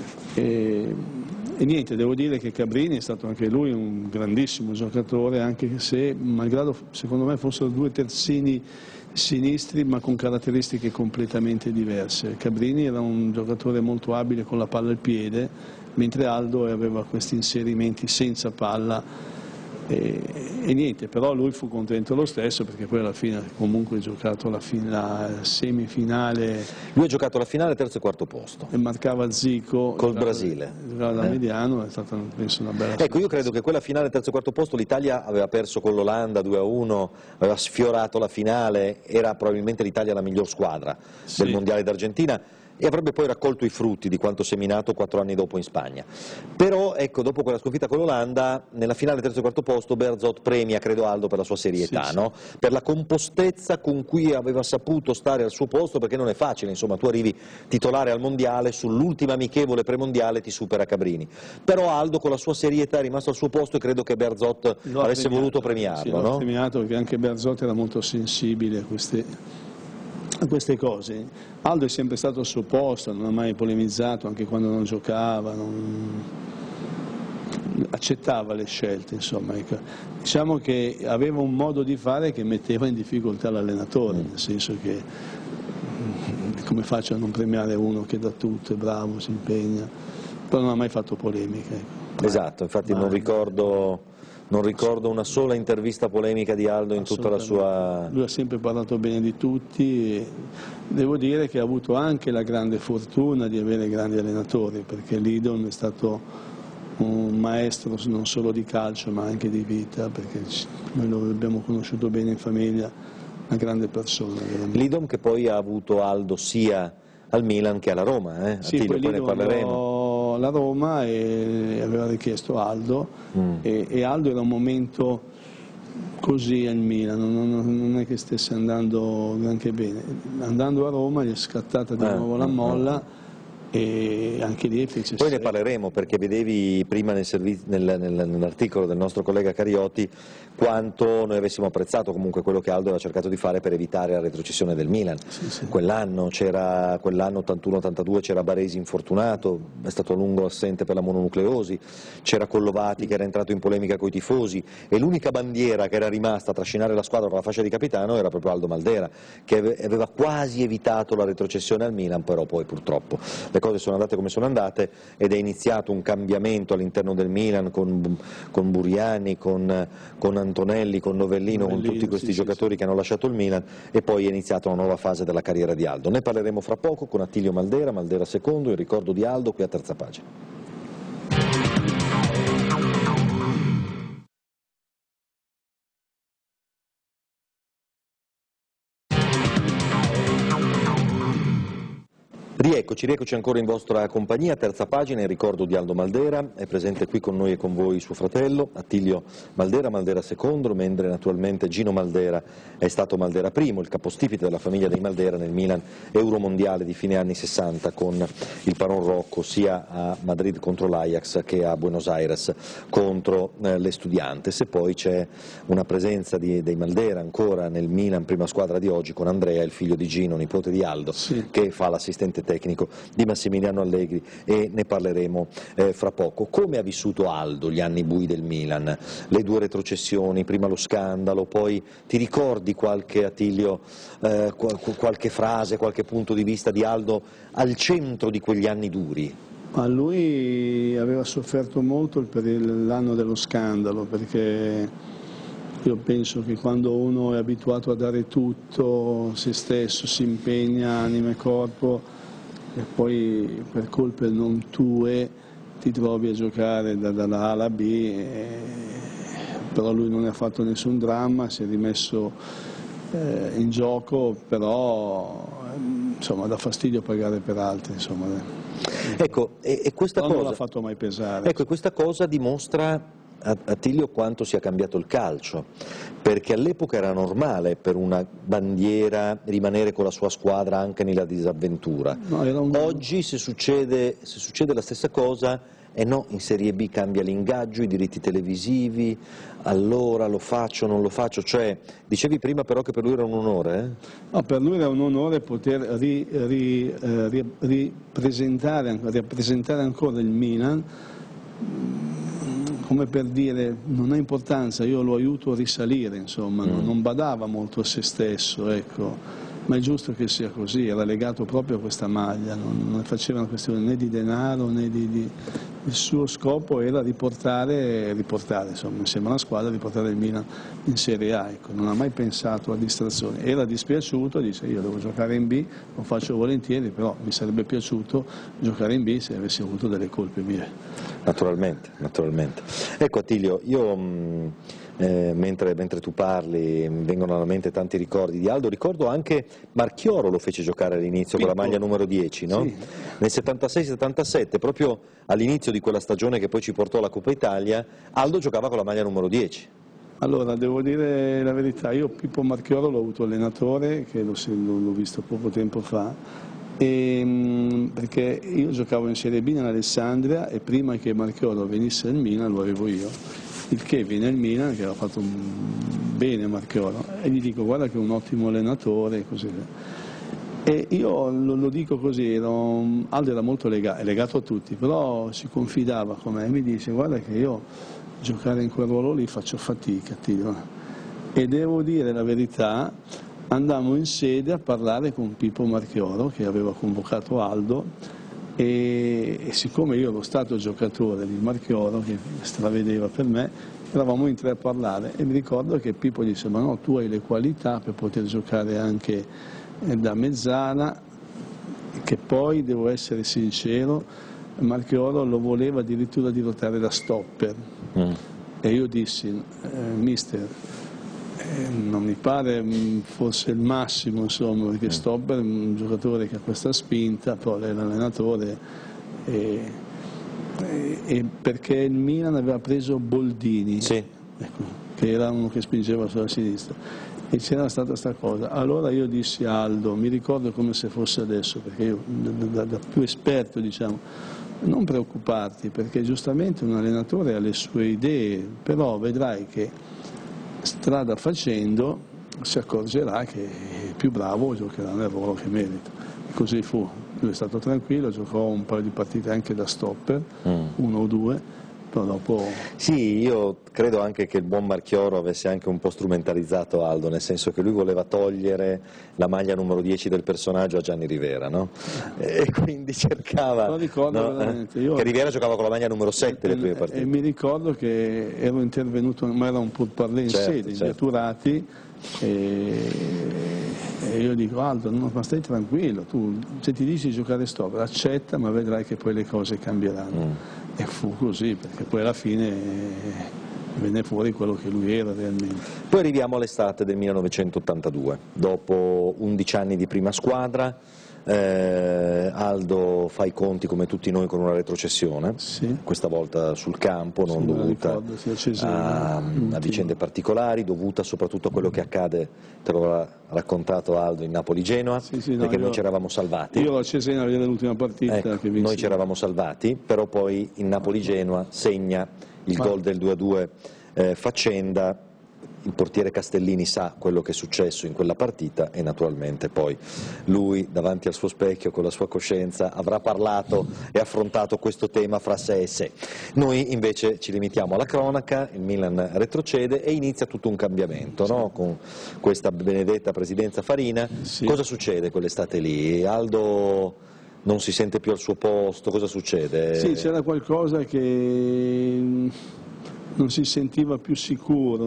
E, e niente, devo dire che Cabrini è stato anche lui un grandissimo giocatore, anche se malgrado secondo me fossero due terzini sinistri ma con caratteristiche completamente diverse. Cabrini era un giocatore molto abile con la palla al piede, mentre Aldo aveva questi inserimenti senza palla. E, e niente, però lui fu contento lo stesso, perché poi alla fine comunque ha giocato la, la semifinale. Lui ha giocato la finale terzo e quarto posto. E marcava Zico. Col giocava, Brasile. Giocava da eh. mediano, è stata penso una bella. Ecco, io credo che quella finale terzo e quarto posto l'Italia aveva perso con l'Olanda due a uno, aveva sfiorato la finale, era probabilmente l'Italia la miglior squadra sì. del mondiale d'Argentina, e avrebbe poi raccolto i frutti di quanto seminato quattro anni dopo in Spagna. Però ecco, dopo quella sconfitta con l'Olanda, nella finale terzo e quarto posto Bearzot premia, credo, Aldo per la sua serietà, sì, no? Sì. Per la compostezza con cui aveva saputo stare al suo posto, perché non è facile, insomma, tu arrivi titolare al mondiale, sull'ultima amichevole premondiale ti supera Cabrini. Però Aldo con la sua serietà è rimasto al suo posto, e credo che Bearzot lo avesse premiato, voluto premiarlo, sì, no? L'ho premiato, perché anche Bearzot era molto sensibile a queste... a queste cose. Aldo è sempre stato sopposto, non ha mai polemizzato anche quando non giocava, non... accettava le scelte, insomma. Ecco. Diciamo che aveva un modo di fare che metteva in difficoltà l'allenatore, nel senso che come faccio a non premiare uno che dà tutto, è bravo, si impegna, però non ha mai fatto polemiche. Ecco. Esatto, infatti mai, non ricordo... Non ricordo una sola intervista polemica di Aldo in tutta la sua... Lui ha sempre parlato bene di tutti e devo dire che ha avuto anche la grande fortuna di avere grandi allenatori, perché Lidon è stato un maestro non solo di calcio ma anche di vita, perché noi lo abbiamo conosciuto bene in famiglia, una grande persona. Veramente. Lidon che poi ha avuto Aldo sia al Milan che alla Roma, eh? Sì, Attilio, poi ne parleremo. La Roma e aveva richiesto Aldo mm. e, e Aldo era un momento così al Milan, non, non, non è che stesse andando granché bene, andando a Roma gli è scattata di eh, nuovo la molla e anche lì fece... Poi ne parleremo perché vedevi prima nel nel, nel, nell'articolo del nostro collega Cariotti quanto noi avessimo apprezzato comunque quello che Aldo aveva cercato di fare per evitare la retrocessione del Milan. Sì, sì. Quell'anno, quell'anno ottantuno ottantadue c'era Baresi infortunato, è stato a lungo assente per la mononucleosi, c'era Collovati che era entrato in polemica coi tifosi e l'unica bandiera che era rimasta a trascinare la squadra con la fascia di capitano era proprio Aldo Maldera, che aveva quasi evitato la retrocessione al Milan, però poi purtroppo le cose sono andate come sono andate ed è iniziato un cambiamento all'interno del Milan con, con Buriani, con, con Antonelli, con Novellino, Novellino, con tutti questi sì, giocatori sì, che hanno lasciato il Milan e poi è iniziata una nuova fase della carriera di Aldo. Ne parleremo fra poco con Attilio Maldera, Maldera secondo, il ricordo di Aldo qui a Terza Pagina. Rieccoci, rieccoci ancora in vostra compagnia, Terza Pagina, il ricordo di Aldo Maldera, è presente qui con noi e con voi suo fratello, Attilio Maldera, Maldera secondo, mentre naturalmente Gino Maldera è stato Maldera primo, il capostipite della famiglia dei Maldera nel Milan Euromondiale di fine anni sessanta con il Paron Rocco sia a Madrid contro l'Ajax che a Buenos Aires contro eh, le Estudiantes, e poi c'è una presenza di, dei Maldera ancora nel Milan prima squadra di oggi con Andrea, il figlio di Gino, nipote di Aldo, sì, che fa l'assistente tecnico di Massimiliano Allegri e ne parleremo eh, fra poco. Come ha vissuto Aldo gli anni bui del Milan, le due retrocessioni, prima lo scandalo, poi ti ricordi qualche, Attilio, eh, qualche frase, qualche punto di vista di Aldo al centro di quegli anni duri? Ma lui aveva sofferto molto per l'anno dello scandalo, perché io penso che quando uno è abituato a dare tutto, se stesso, si impegna anima e corpo, e poi per colpe non tue ti trovi a giocare da, dalla A alla B, e, però lui non ne ha fatto nessun dramma, si è rimesso eh, in gioco, però insomma dà fastidio pagare per altri, insomma. Ecco, e, e questa cosa, non l'ha fatto mai pesare. Ecco, questa cosa dimostra, Attilio, quanto sia cambiato il calcio, perché all'epoca era normale per una bandiera rimanere con la sua squadra anche nella disavventura. No, era un... Oggi se succede, se succede la stessa cosa, e eh no, in Serie B cambia l'ingaggio, i diritti televisivi, allora lo faccio, non lo faccio, cioè dicevi prima però che per lui era un onore? Eh? No, per lui era un onore poter ri, ri, eh, ri, ripresentare, rappresentare ancora il Milan, come per dire non ha importanza, io lo aiuto a risalire, insomma, mm. non badava molto a se stesso, ecco. Ma è giusto che sia così, era legato proprio a questa maglia, non, non faceva una questione né di denaro né di, di... Il suo scopo era riportare, riportare insomma, insieme alla squadra, riportare il Milan in Serie A, ecco. Non ha mai pensato a distrazioni, era dispiaciuto, dice io devo giocare in B, lo faccio volentieri, però mi sarebbe piaciuto giocare in B se avessi avuto delle colpe mie. Naturalmente, naturalmente. Ecco Attilio, io... Mh... Eh, mentre, mentre tu parli mi vengono alla mente tanti ricordi di Aldo, ricordo anche Marchioro lo fece giocare all'inizio con la maglia numero dieci, no? Sì. Nel settantasei settantasette, proprio all'inizio di quella stagione che poi ci portò alla Coppa Italia, Aldo giocava con la maglia numero dieci. Allora, devo dire la verità, io Pippo Marchioro l'ho avuto allenatore, che l'ho visto poco tempo fa, e, perché io giocavo in Serie B nell'Alessandria e prima che Marchioro venisse al Milan lo avevo io. Il che viene al Milan, che aveva fatto bene Marchioro, e gli dico guarda che è un ottimo allenatore, così. E io lo, lo dico così, ero, Aldo era molto legato, è legato a tutti, però si confidava con me e mi dice guarda che io giocare in quel ruolo lì faccio fatica, tio. E devo dire la verità, andammo in sede a parlare con Pippo Marchioro che aveva convocato Aldo e, e siccome io ero stato giocatore di Marchioro che stravedeva per me, eravamo in tre a parlare e mi ricordo che Pippo disse ma no, tu hai le qualità per poter giocare anche da mezzala, che poi devo essere sincero, Marchioro lo voleva addirittura dirottare da stopper mm. e io dissi eh, mister eh, non mi pare fosse il massimo, insomma, perché mm. stopper è un giocatore che ha questa spinta, poi è l'allenatore e, e, e perché il Milan aveva preso Boldini, sì. ecco, che era uno che spingeva sulla sinistra e c'era stata questa cosa. Allora io dissi a Aldo, mi ricordo come se fosse adesso, perché io da, da più esperto diciamo, non preoccuparti perché giustamente un allenatore ha le sue idee, però vedrai che strada facendo si accorgerà che il più bravo giocherà nel ruolo che merita. E così fu, lui è stato tranquillo, giocò un paio di partite anche da stopper, mm. uno o due. Dopo... Sì, io credo anche che il buon Marchioro avesse anche un po' strumentalizzato Aldo, nel senso che lui voleva togliere la maglia numero dieci del personaggio a Gianni Rivera, no? E quindi cercava... Lo ricordo no? veramente. Io... Che Rivera giocava con la maglia numero sette le prime partite. E mi ricordo che ero intervenuto, ma era un pourparlers in certo, sede, certo. Viaturati, e... e io dico Aldo, no, ma stai tranquillo, tu se ti dici giocare stopper, accetta, ma vedrai che poi le cose cambieranno. Mm. E fu così, perché poi alla fine venne fuori quello che lui era realmente. Poi arriviamo all'estate del millenovecentottantadue, dopo undici anni di prima squadra, eh, Aldo fa i conti come tutti noi con una retrocessione, sì. questa volta sul campo, non sì, dovuta ricordo, sì, a, a vicende particolari, dovuta soprattutto a quello che accade, te lo ha raccontato Aldo, in Napoli-Genoa, sì, sì, no, perché io, noi ci eravamo salvati. Io a Cesena vedo l'ultima partita. Ecco, che noi ci eravamo salvati, però poi in Napoli-Genoa segna il Ma... gol del due a due eh, Faccenda. Il portiere Castellini sa quello che è successo in quella partita e naturalmente poi lui davanti al suo specchio con la sua coscienza avrà parlato e affrontato questo tema fra sé e sé. Noi invece ci limitiamo alla cronaca, il Milan retrocede e inizia tutto un cambiamento, sì. no? Con questa benedetta presidenza Farina. Sì. Cosa succede quell'estate lì? Aldo non si sente più al suo posto, cosa succede? Sì, c'era qualcosa che... non si sentiva più sicuro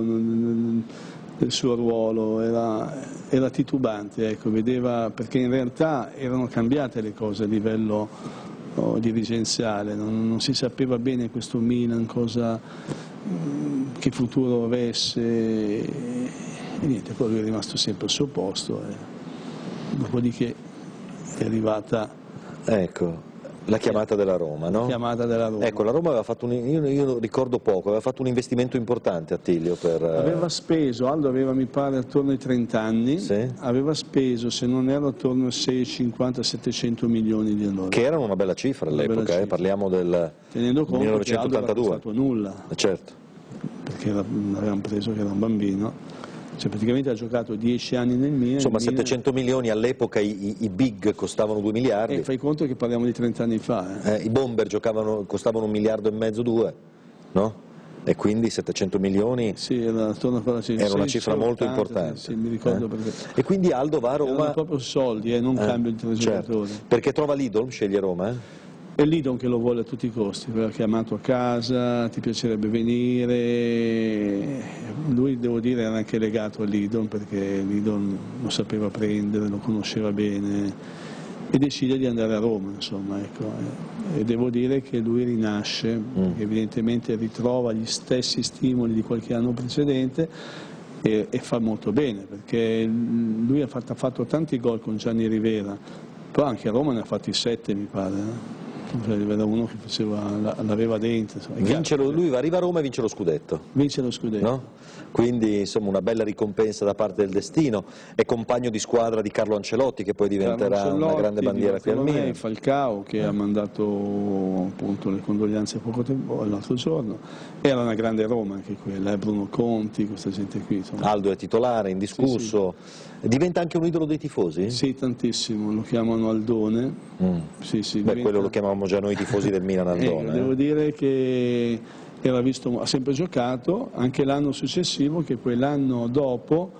del suo ruolo, era, era titubante, ecco, vedeva, perché in realtà erano cambiate le cose a livello oh, dirigenziale, non, non si sapeva bene questo Milan cosa, che futuro avesse e niente, poi lui è rimasto sempre al suo posto e dopodiché è arrivata... Ecco. La chiamata della Roma, no? La chiamata della Roma. Ecco, la Roma aveva fatto un, io, io ricordo poco, aveva fatto un investimento importante Attilio per... Aveva speso, Aldo aveva mi pare attorno ai trenta anni, sì. aveva speso se non ero attorno a seicentocinquanta settecento milioni di dollari. Che erano una bella cifra all'epoca, eh, parliamo del Tenendo conto millenovecentottantadue. Che Aldo era nulla, certo. Perché era, avevamo preso che era un bambino. Cioè praticamente ha giocato dieci anni nel Milan. Insomma, Milan... settecento milioni all'epoca, i, i big costavano due miliardi. E fai conto che parliamo di trenta anni fa. Eh. Eh, I bomber giocavano, costavano un miliardo e mezzo, due, no? E quindi settecento milioni sì, era, attorno a quella cifra, era una cifra molto ottanta, importante. Sì, sì, mi ricordo eh? perché. E quindi Aldo va a Roma... Erano proprio soldi, eh, non eh, cambio di tre certo. giocatori. Perché trova l'Idol, sceglie Roma, eh? È Lidon che lo vuole a tutti i costi, l'ha chiamato a casa, ti piacerebbe venire, lui devo dire era anche legato a Lidon perché Lidon lo sapeva prendere, lo conosceva bene e decide di andare a Roma, insomma, ecco. E devo dire che lui rinasce, mm. evidentemente ritrova gli stessi stimoli di qualche anno precedente e, e fa molto bene perché lui ha fatto, ha fatto tanti gol con Gianni Rivera, però anche a Roma ne ha fatti sette mi pare. Eh? era uno che faceva, l'aveva dentro. Insomma, vince lo, lui arriva a Roma e vince lo scudetto. Vince lo scudetto. No? Quindi insomma una bella ricompensa da parte del destino, è compagno di squadra di Carlo Ancelotti che poi diventerà una grande bandiera qui al Milan. Falcao che eh. ha mandato appunto le condoglianze poco tempo, l'altro giorno, era una grande Roma anche quella, eh, Bruno Conti, questa gente qui. Insomma. Aldo è titolare, indiscusso, sì, sì. Diventa anche un idolo dei tifosi? Sì, tantissimo, lo chiamano Aldone. Mm. Sì, sì, Beh, diventa... quello lo chiamavamo già noi tifosi del Milan Aldone. Eh, devo dire che era visto, ha sempre giocato, anche l'anno successivo, che poi l'anno dopo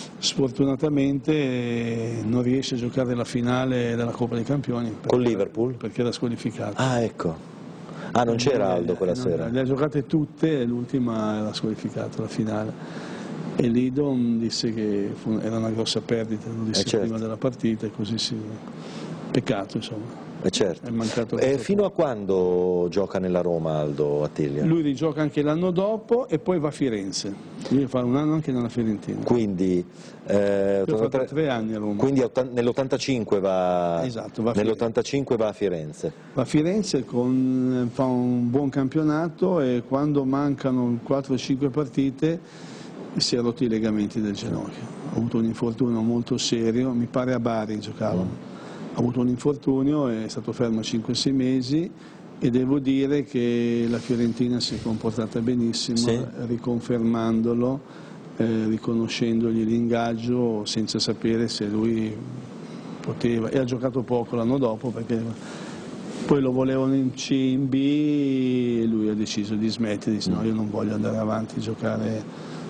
sfortunatamente non riesce a giocare la finale della Coppa dei Campioni. Con Liverpool? Perché era squalificato. Ah, ecco. Ah, non c'era Aldo quella non, sera? Le ha giocate tutte e l'ultima era squalificata, la finale. E Lidon disse che fu, era una grossa perdita, lo disse eh certo. prima della partita, e così sì. Peccato, insomma. Eh certo. È mancato e fino a quando gioca nella Roma Aldo Attilia? Lui rigioca anche l'anno dopo e poi va a Firenze. Lui fa un anno anche nella Fiorentina. Quindi eh, ottantatré, tre anni a Roma. Quindi nell'ottantacinque va, esatto, va, nell'ottantacinque va a Firenze. Va a Firenze, con, fa un buon campionato e quando mancano quattro o cinque partite si è rotti i legamenti del ginocchio. Ha avuto un infortunio molto serio, mi pare a Bari giocava. Mm. Ha avuto un infortunio, è stato fermo cinque sei mesi e devo dire che la Fiorentina si è comportata benissimo, sì. riconfermandolo, eh, riconoscendogli l'ingaggio senza sapere se lui poteva, e ha giocato poco l'anno dopo perché poi lo volevano in C in B e lui ha deciso di smettere, dice no, io non voglio andare avanti a giocare.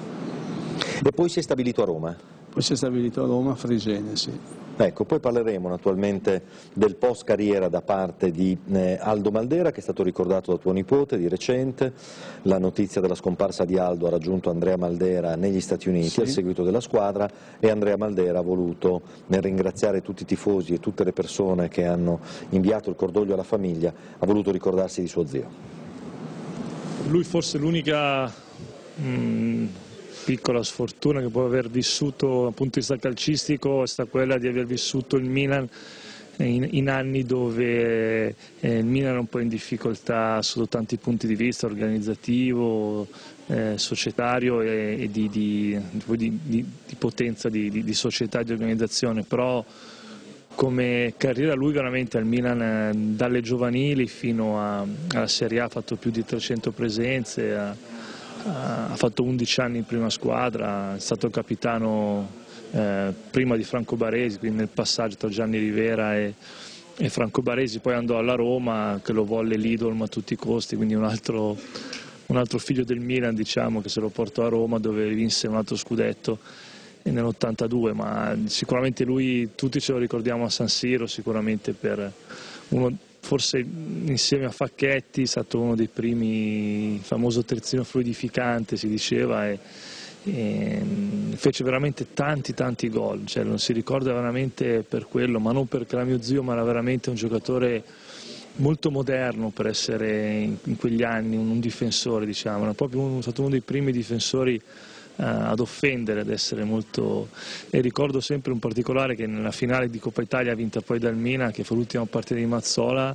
E poi si è stabilito a Roma? Poi si è stabilito a Roma, a Fregene, sì. Ecco, poi parleremo naturalmente del post carriera da parte di eh, Aldo Maldera, che è stato ricordato da tuo nipote di recente. La notizia della scomparsa di Aldo ha raggiunto Andrea Maldera negli Stati Uniti, sì, al seguito della squadra, e Andrea Maldera ha voluto, nel ringraziare tutti i tifosi e tutte le persone che hanno inviato il cordoglio alla famiglia, ha voluto ricordarsi di suo zio. Lui forse l'unica mm, piccola sfortuna che può aver vissuto dal punto di vista calcistico è stata quella di aver vissuto il Milan in, in anni dove eh, il Milan era un po' in difficoltà sotto tanti punti di vista, organizzativo, eh, societario e, e di, di, di, di, di potenza di, di, di società e di organizzazione, però come carriera lui veramente al Milan eh, dalle giovanili fino a, alla Serie A ha fatto più di trecento presenze, ha, ha fatto undici anni in prima squadra, è stato il capitano eh, prima di Franco Baresi, quindi nel passaggio tra Gianni Rivera e, e Franco Baresi, poi andò alla Roma che lo volle l'Idolm a tutti i costi, quindi un altro, un altro figlio del Milan, diciamo, che se lo portò a Roma dove vinse un altro scudetto nell'ottantadue, ma sicuramente lui tutti ce lo ricordiamo a San Siro, sicuramente per uno, forse insieme a Facchetti è stato uno dei primi, il famoso terzino fluidificante si diceva, e, e fece veramente tanti tanti gol, cioè non si ricorda veramente per quello, ma non perché era mio zio, ma era veramente un giocatore molto moderno per essere in, in quegli anni, un, un difensore, diciamo, era proprio uno, stato uno dei primi difensori uh, ad offendere, ad essere molto, e ricordo sempre un particolare che nella finale di Coppa Italia vinta poi dal Milan, che fu l'ultima partita di Mazzola,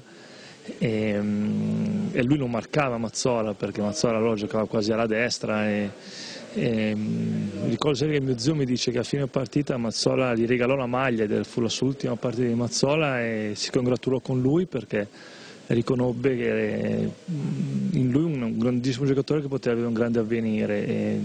e, um, e lui non marcava Mazzola perché Mazzola allora giocava quasi alla destra, e, e um, ricordo sempre che mio zio mi dice che a fine partita Mazzola gli regalò la maglia ed fu la sua ultima partita di Mazzola, e si congratulò con lui perché riconobbe che in lui un grandissimo giocatore che poteva avere un grande avvenire, e,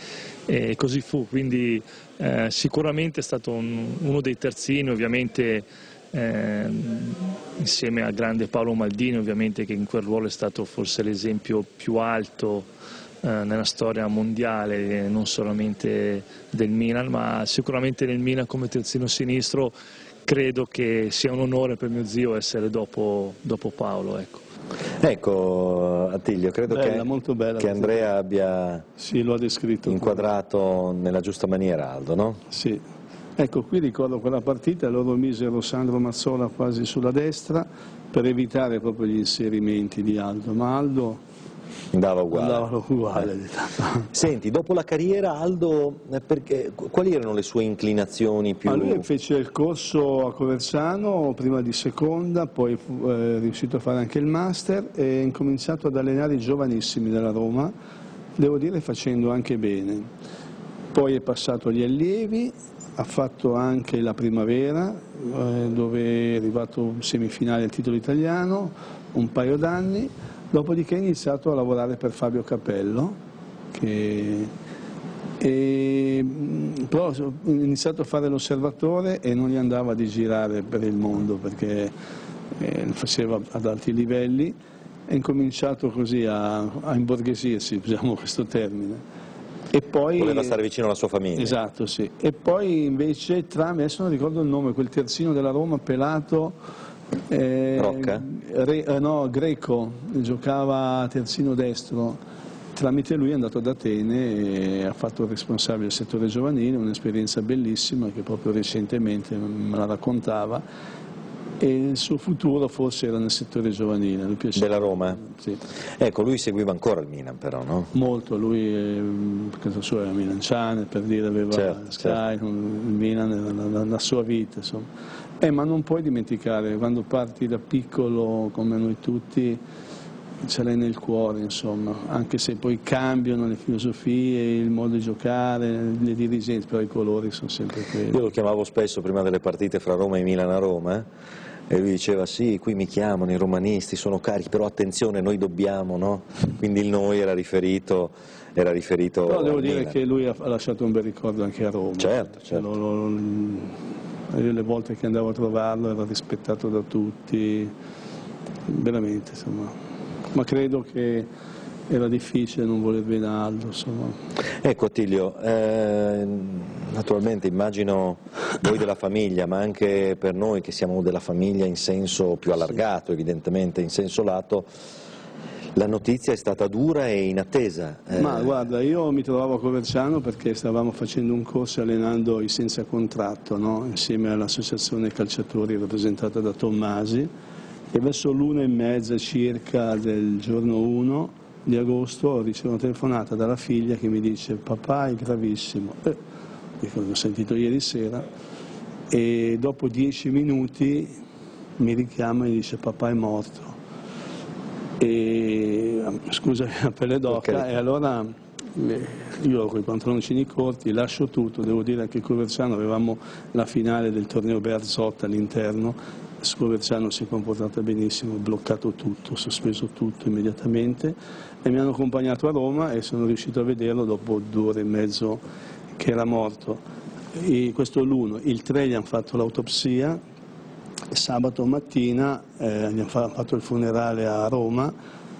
e così fu, quindi eh, sicuramente è stato un, uno dei terzini, ovviamente eh, insieme al grande Paolo Maldini, ovviamente, che in quel ruolo è stato forse l'esempio più alto eh, nella storia mondiale, non solamente del Milan, ma sicuramente nel Milan come terzino sinistro. Credo che sia un onore per mio zio essere dopo, dopo Paolo. Ecco, ecco Attilio, credo bella, che, molto bella, che Andrea abbia sì, lo ha descritto inquadrato nella giusta maniera Aldo, no? Sì. Ecco, qui ricordo quella partita, loro misero Sandro Mazzola quasi sulla destra per evitare proprio gli inserimenti di Aldo, ma Aldo Andava uguale. Andava uguale. Eh. Senti, dopo la carriera Aldo, perché, quali erano le sue inclinazioni più... Ma lui fece il corso a Coverciano, prima di seconda, poi fu eh, riuscito a fare anche il master e ha incominciato ad allenare i giovanissimi della Roma, devo dire facendo anche bene. Poi è passato agli allievi, ha fatto anche la primavera, eh, dove è arrivato semifinale al titolo italiano, un paio d'anni. Dopodiché ha iniziato a lavorare per Fabio Capello, che, e, però ha iniziato a fare l'osservatore e non gli andava di girare per il mondo perché eh, lo faceva ad alti livelli. Ha incominciato così a, a imborghesirsi, usiamo questo termine. E poi, voleva stare vicino alla sua famiglia. Esatto, sì. E poi invece tramite, adesso non ricordo il nome, quel terzino della Roma pelato... Eh, Rocca? Re, eh, no, Greco, giocava terzino destro, tramite lui è andato ad Atene e ha fatto il responsabile del settore giovanile, un'esperienza bellissima che proprio recentemente me la raccontava, e il suo futuro forse era nel settore giovanile. Lui della Roma? Sì. Ecco, lui seguiva ancora il Milan però, no? Molto, lui eh, casa sua era Milanciane, per dire, aveva certo, Sky, certo. Il Milan era la, la, la sua vita, insomma. Eh, ma non puoi dimenticare, quando parti da piccolo come noi tutti, ce l'hai nel cuore, insomma, anche se poi cambiano le filosofie, il modo di giocare, le dirigenti, però i colori sono sempre quelli. Io lo chiamavo spesso prima delle partite fra Roma e Milan a Roma, e lui diceva sì, qui mi chiamano i romanisti, sono carichi, però attenzione, noi dobbiamo, no? Quindi il noi era riferito, era riferito Però devo al dire Milan. Che lui ha lasciato un bel ricordo anche a Roma. Certo, certo. Lo, lo, lo, io le volte che andavo a trovarlo era rispettato da tutti, veramente, insomma. Ma credo che era difficile non voler bene a Aldo, insomma. Ecco Attilio, eh, naturalmente immagino voi della famiglia, ma anche per noi che siamo della famiglia in senso più allargato, evidentemente in senso lato, la notizia è stata dura e inattesa. Eh. Ma guarda, io mi trovavo a Coverciano perché stavamo facendo un corso allenando i senza contratto, no? Insieme all'associazione calciatori rappresentata da Tommasi, e verso l'una e mezza circa del giorno uno di agosto ho ricevuto una telefonata dalla figlia che mi dice papà è gravissimo. Eh, dico, l'ho sentito ieri sera, e dopo dieci minuti mi richiama e mi dice papà è morto. E, scusa la pelle d'oca, okay. E allora io ho quei pantaloncini corti, lascio tutto, devo dire che a Coverciano avevamo la finale del torneo Bearzot all'interno, Coverciano si è comportata benissimo, ho bloccato tutto, sospeso tutto immediatamente e mi hanno accompagnato a Roma e sono riuscito a vederlo dopo due ore e mezzo che era morto. E questo è l'uno, il tre gli hanno fatto l'autopsia, sabato mattina eh, gli hanno fatto il funerale a Roma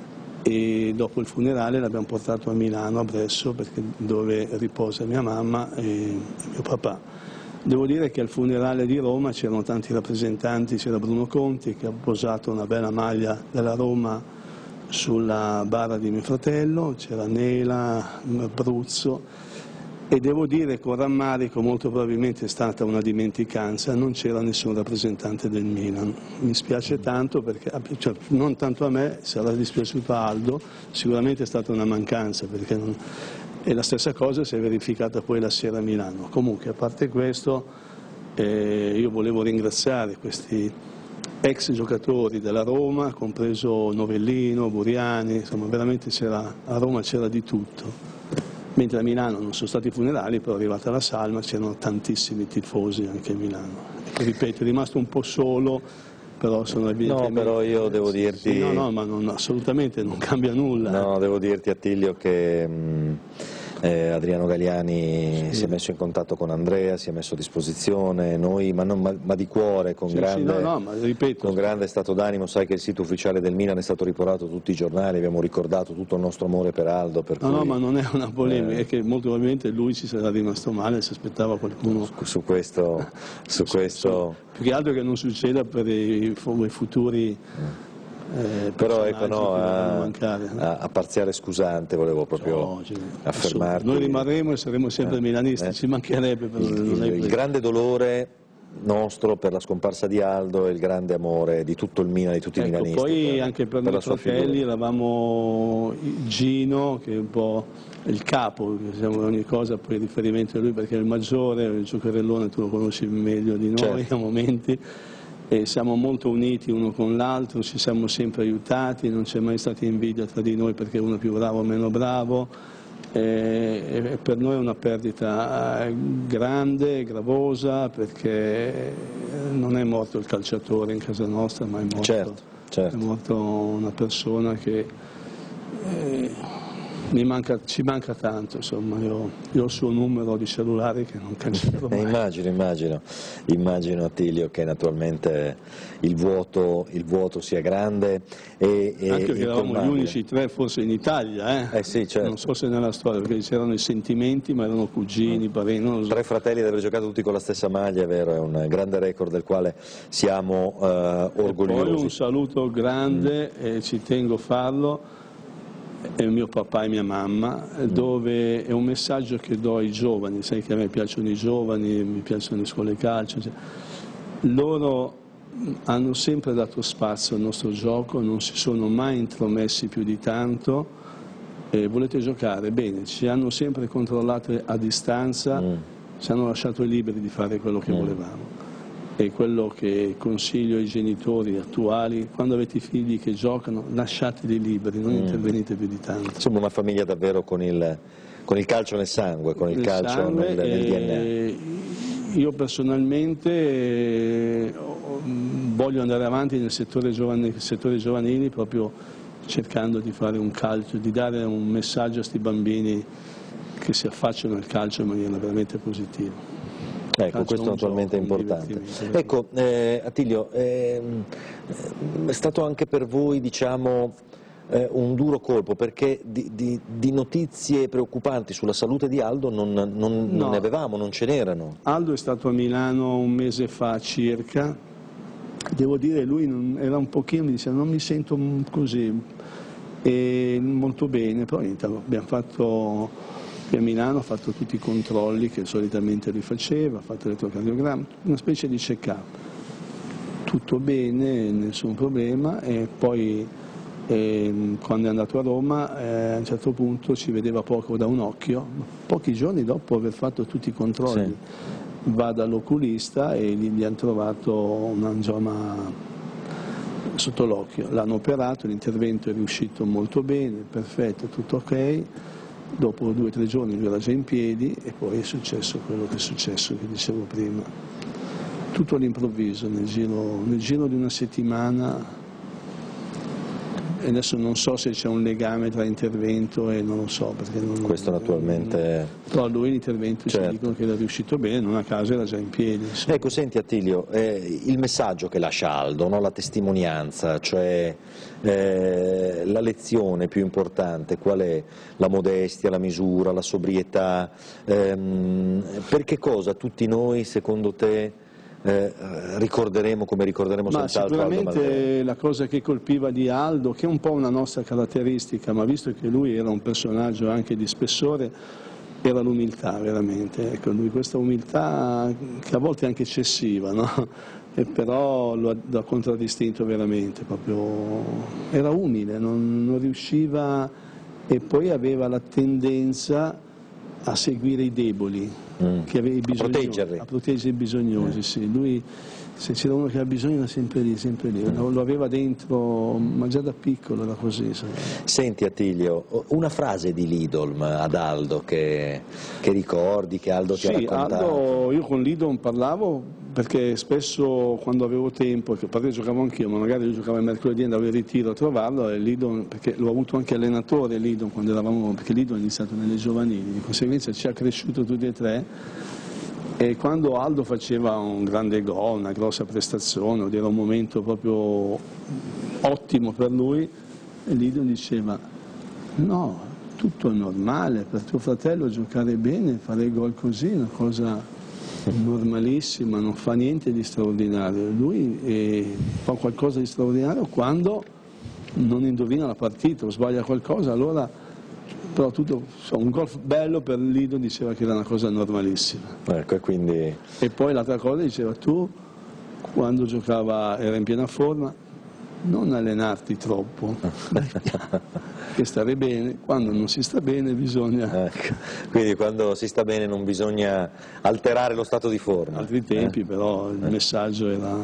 e dopo il funerale l'abbiamo portato a Milano, a Bresso, perché, dove riposa mia mamma e mio papà. Devo dire che al funerale di Roma c'erano tanti rappresentanti, c'era Bruno Conti che ha posato una bella maglia della Roma sulla bara di mio fratello, c'era Nela, Abruzzo, e devo dire con rammarico, molto probabilmente è stata una dimenticanza, non c'era nessun rappresentante del Milan. Mi spiace tanto perché, cioè, non tanto a me, sarà dispiaciuto a Aldo, sicuramente è stata una mancanza perché non... E la stessa cosa si è verificata poi la sera a Milano. Comunque, a parte questo, eh, io volevo ringraziare questi ex giocatori della Roma, compreso Novellino, Buriani, insomma veramente a Roma c'era di tutto. Mentre a Milano non sono stati funerali, però è arrivata la salma, c'erano tantissimi tifosi anche a Milano. E, ripeto, è rimasto un po' solo, però sono evidentemente... No, però io devo dirti... Sì, no, no, ma non, assolutamente non cambia nulla. No, devo dirti Attilio che mh, eh, Adriano Galliani sì. si è messo in contatto con Andrea, si è messo a disposizione, noi, ma, non, ma, ma di cuore, con, sì, grande, sì, no, no, ma ripeto, con grande stato d'animo. Sai che il sito ufficiale del Milan è stato riportato tutti i giornali, abbiamo ricordato tutto il nostro amore per Aldo. Per no, cui, no, ma non è una polemica, eh, è che molto probabilmente lui ci sarà rimasto male, si aspettava qualcuno... Su, su questo... Su questo... Più che altro che non succeda per i, i futuri... Eh, però ecco no, a, mancare, no? a, a parziale scusante volevo proprio no, cioè, affermarti. Noi rimarremo e saremo sempre eh, milanisti, eh, ci mancherebbe. Però il, non il, è il grande dolore nostro per la scomparsa di Aldo e il grande amore di tutto il Milan, di tutti ecco, i milanisti. Poi per, anche per, per noi fratelli eravamo Gino, che è un po' il capo, diciamo, ogni cosa poi riferimento a lui perché è il maggiore, il giocherellone, tu lo conosci meglio di noi, certo, a momenti, e siamo molto uniti uno con l'altro, ci siamo sempre aiutati, non c'è mai stata invidia tra di noi perché uno è più bravo o meno bravo. E per noi è una perdita grande, gravosa, perché non è morto il calciatore in casa nostra, ma è morto, certo, certo. È morto una persona che eh, mi manca, ci manca tanto, insomma, io, io ho il suo numero di cellulare che non cancello mai. Immagino, immagino, immagino Attilio che naturalmente il vuoto, il vuoto sia grande e, e anche che eravamo gli unici tre forse in Italia, eh? Eh sì, certo. Non so se nella storia, perché c'erano i sentimenti, ma erano cugini, parenti, non lo so. Tre fratelli ad aver giocato tutti con la stessa maglia, è vero, è un grande record del quale siamo eh, orgogliosi. E poi un saluto grande, mm. e ci tengo a farlo, è mio papà e mia mamma, mm. dove è un messaggio che do ai giovani, sai che a me piacciono i giovani, mi piacciono le scuole calcio, cioè, loro hanno sempre dato spazio al nostro gioco, non si sono mai intromessi più di tanto, eh, volete giocare? Bene, ci hanno sempre controllato a distanza, mm. ci hanno lasciato liberi di fare quello che mm. volevamo. E quello che consiglio ai genitori attuali, quando avete figli che giocano, lasciateli liberi, non mm. intervenite più di tanto. Insomma, una famiglia davvero con il, con il calcio nel sangue, con il nel calcio nel, nel D N A. Io personalmente eh, voglio andare avanti nel settore, giovani, settore giovanili, proprio cercando di fare un calcio, di dare un messaggio a questi bambini che si affacciano al calcio in maniera veramente positiva. Ecco, questo naturalmente è importante. Ecco, eh, Attilio, eh, è stato anche per voi, diciamo, eh, un duro colpo, perché di, di, di notizie preoccupanti sulla salute di Aldo non, non, no. non ne avevamo, non ce n'erano. Aldo è stato a Milano un mese fa circa, devo dire, lui non, era un pochino, mi diceva non mi sento così, e molto bene, poi abbiamo fatto... a Milano ha fatto tutti i controlli che solitamente lui faceva, ha fatto l'elettrocardiogramma, una specie di check-up, tutto bene, nessun problema, e poi eh, quando è andato a Roma eh, a un certo punto ci vedeva poco da un occhio, pochi giorni dopo aver fatto tutti i controlli, sì. Va dall'oculista e gli, gli hanno trovato un angioma sotto l'occhio, l'hanno operato, l'intervento è riuscito molto bene, perfetto, tutto ok. Dopo due o tre giorni lui era già in piedi e poi è successo quello che è successo, che dicevo prima. Tutto all'improvviso, nel giro, nel giro di una settimana, e adesso non so se c'è un legame tra intervento e non lo so. Perché non, Questo naturalmente... Però lui l'intervento, certo, ci dicono che era riuscito bene, non a caso era già in piedi. Insomma. Ecco, senti Attilio, eh, il messaggio che lascia Aldo, no? La testimonianza, cioè eh, la lezione più importante, qual è? La modestia, la misura, la sobrietà, ehm, per che cosa tutti noi, secondo te, Eh, ricorderemo come ricorderemo senz'altro Aldo Maldera? Sicuramente la cosa che colpiva di Aldo, che è un po' una nostra caratteristica, ma visto che lui era un personaggio anche di spessore, era l'umiltà veramente. Ecco, lui questa umiltà che a volte è anche eccessiva, no? E però lo ha, lo ha contraddistinto veramente, proprio era umile, non, non riusciva, e poi aveva la tendenza a seguire i deboli, mm. che aveva i bisognosi, a proteggerli, a proteggere i bisognosi, mm. sì. Lui, se c'era uno che aveva bisogno, era sempre lì, sempre lì, mm. lo aveva dentro, ma già da piccolo era così. Sì. Senti Attilio, una frase di Lidolm ad Aldo che, che ricordi, che Aldo ti sì, ha raccontato? Aldo, io con Lidolm parlavo perché spesso quando avevo tempo, che perché giocavo anch'io, ma magari io giocavo il mercoledì, andavo in ritiro a trovarlo, e Lidolm, perché l'ho avuto anche allenatore Lidolm quando eravamo, perché Lidolm è iniziato nelle giovanili, di conseguenza ci ha cresciuto tutti e tre, e quando Aldo faceva un grande gol, una grossa prestazione, ed era un momento proprio ottimo per lui, e Lidolm diceva no, tutto è normale, per tuo fratello giocare bene, fare gol così è una cosa normalissima, non fa niente di straordinario. Lui eh, fa qualcosa di straordinario quando non indovina la partita o sbaglia qualcosa, allora però tutto, insomma, un golf bello per Lido, diceva che era una cosa normalissima. Ecco, e quindi... E poi l'altra cosa diceva, tu quando giocava era in piena forma, non allenarti troppo, che stare bene, quando non si sta bene bisogna... Ecco. Quindi quando si sta bene non bisogna alterare lo stato di forma. Altri tempi eh? però il eh. messaggio era,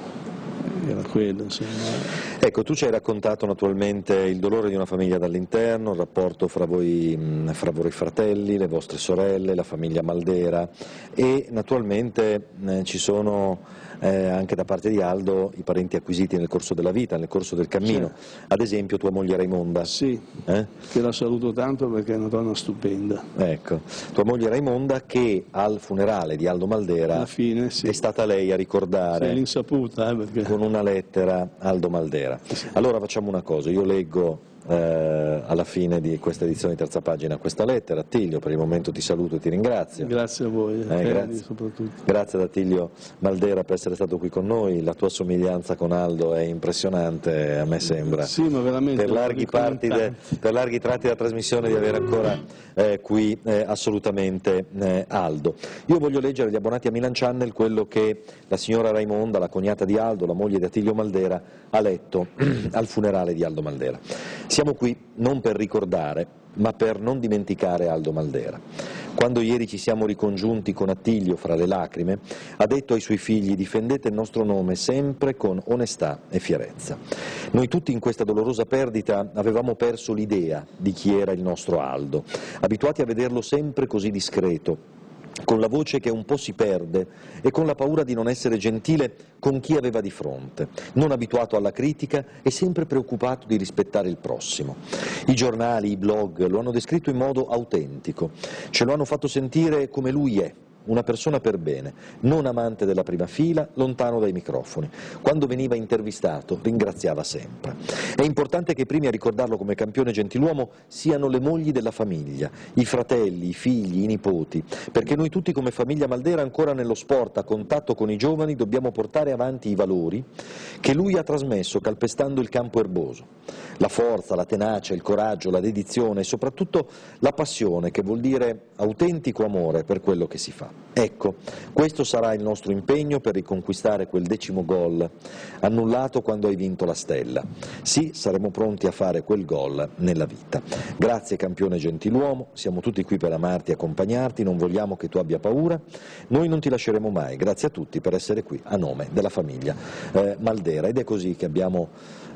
era quello, insomma. Ecco, tu ci hai raccontato naturalmente il dolore di una famiglia dall'interno, il rapporto fra voi, fra voi fratelli, le vostre sorelle, la famiglia Maldera e naturalmente eh, ci sono eh, anche da parte di Aldo i parenti acquisiti nel corso della vita, nel corso del cammino, sì. Ad esempio tua moglie Raimonda. Sì, eh? che la saluto tanto perché è una donna stupenda. Ecco, tua moglie Raimonda che al funerale di Aldo Maldera alla fine, sì. È stata lei a ricordare sì, l'insaputa, eh, perché... con una lettera Aldo Maldera. Allora facciamo una cosa, io leggo eh, alla fine di questa edizione di Terza Pagina questa lettera. Attilio, per il momento ti saluto e ti ringrazio. Grazie a voi, eh, grazie. soprattutto. Grazie ad Attilio Maldera per essere stato qui con noi, la tua somiglianza con Aldo è impressionante, a me sembra, sì, ma veramente per, larghi parti de, per larghi tratti della trasmissione di avere ancora eh, qui eh, assolutamente eh, Aldo. Io voglio leggere agli abbonati a Milan Channel quello che la signora Raimonda, la cognata di Aldo, la moglie di Attilio Maldera, ha letto al funerale di Aldo Maldera. Siamo qui non per ricordare, ma per non dimenticare Aldo Maldera. Quando ieri ci siamo ricongiunti con Attilio fra le lacrime, ha detto ai suoi figli: difendete il nostro nome sempre con onestà e fierezza. Noi tutti in questa dolorosa perdita avevamo perso l'idea di chi era il nostro Aldo, abituati a vederlo sempre così discreto, con la voce che un po' si perde e con la paura di non essere gentile con chi aveva di fronte, non abituato alla critica e sempre preoccupato di rispettare il prossimo. I giornali, i blog lo hanno descritto in modo autentico, ce lo hanno fatto sentire come lui è, una persona per bene, non amante della prima fila, lontano dai microfoni. Quando veniva intervistato ringraziava sempre. È importante che i primi a ricordarlo come campione gentiluomo siano le mogli della famiglia, i fratelli, i figli, i nipoti, perché noi tutti come famiglia Maldera ancora nello sport, a contatto con i giovani, dobbiamo portare avanti i valori che lui ha trasmesso calpestando il campo erboso. La forza, la tenacia, il coraggio, la dedizione e soprattutto la passione, che vuol dire autentico amore per quello che si fa. Ecco, questo sarà il nostro impegno per riconquistare quel decimo gol annullato quando hai vinto la stella. Sì, saremo pronti a fare quel gol nella vita. Grazie campione gentiluomo, siamo tutti qui per amarti e accompagnarti, non vogliamo che tu abbia paura, noi non ti lasceremo mai. Grazie a tutti per essere qui a nome della famiglia eh, Maldera, ed è così che abbiamo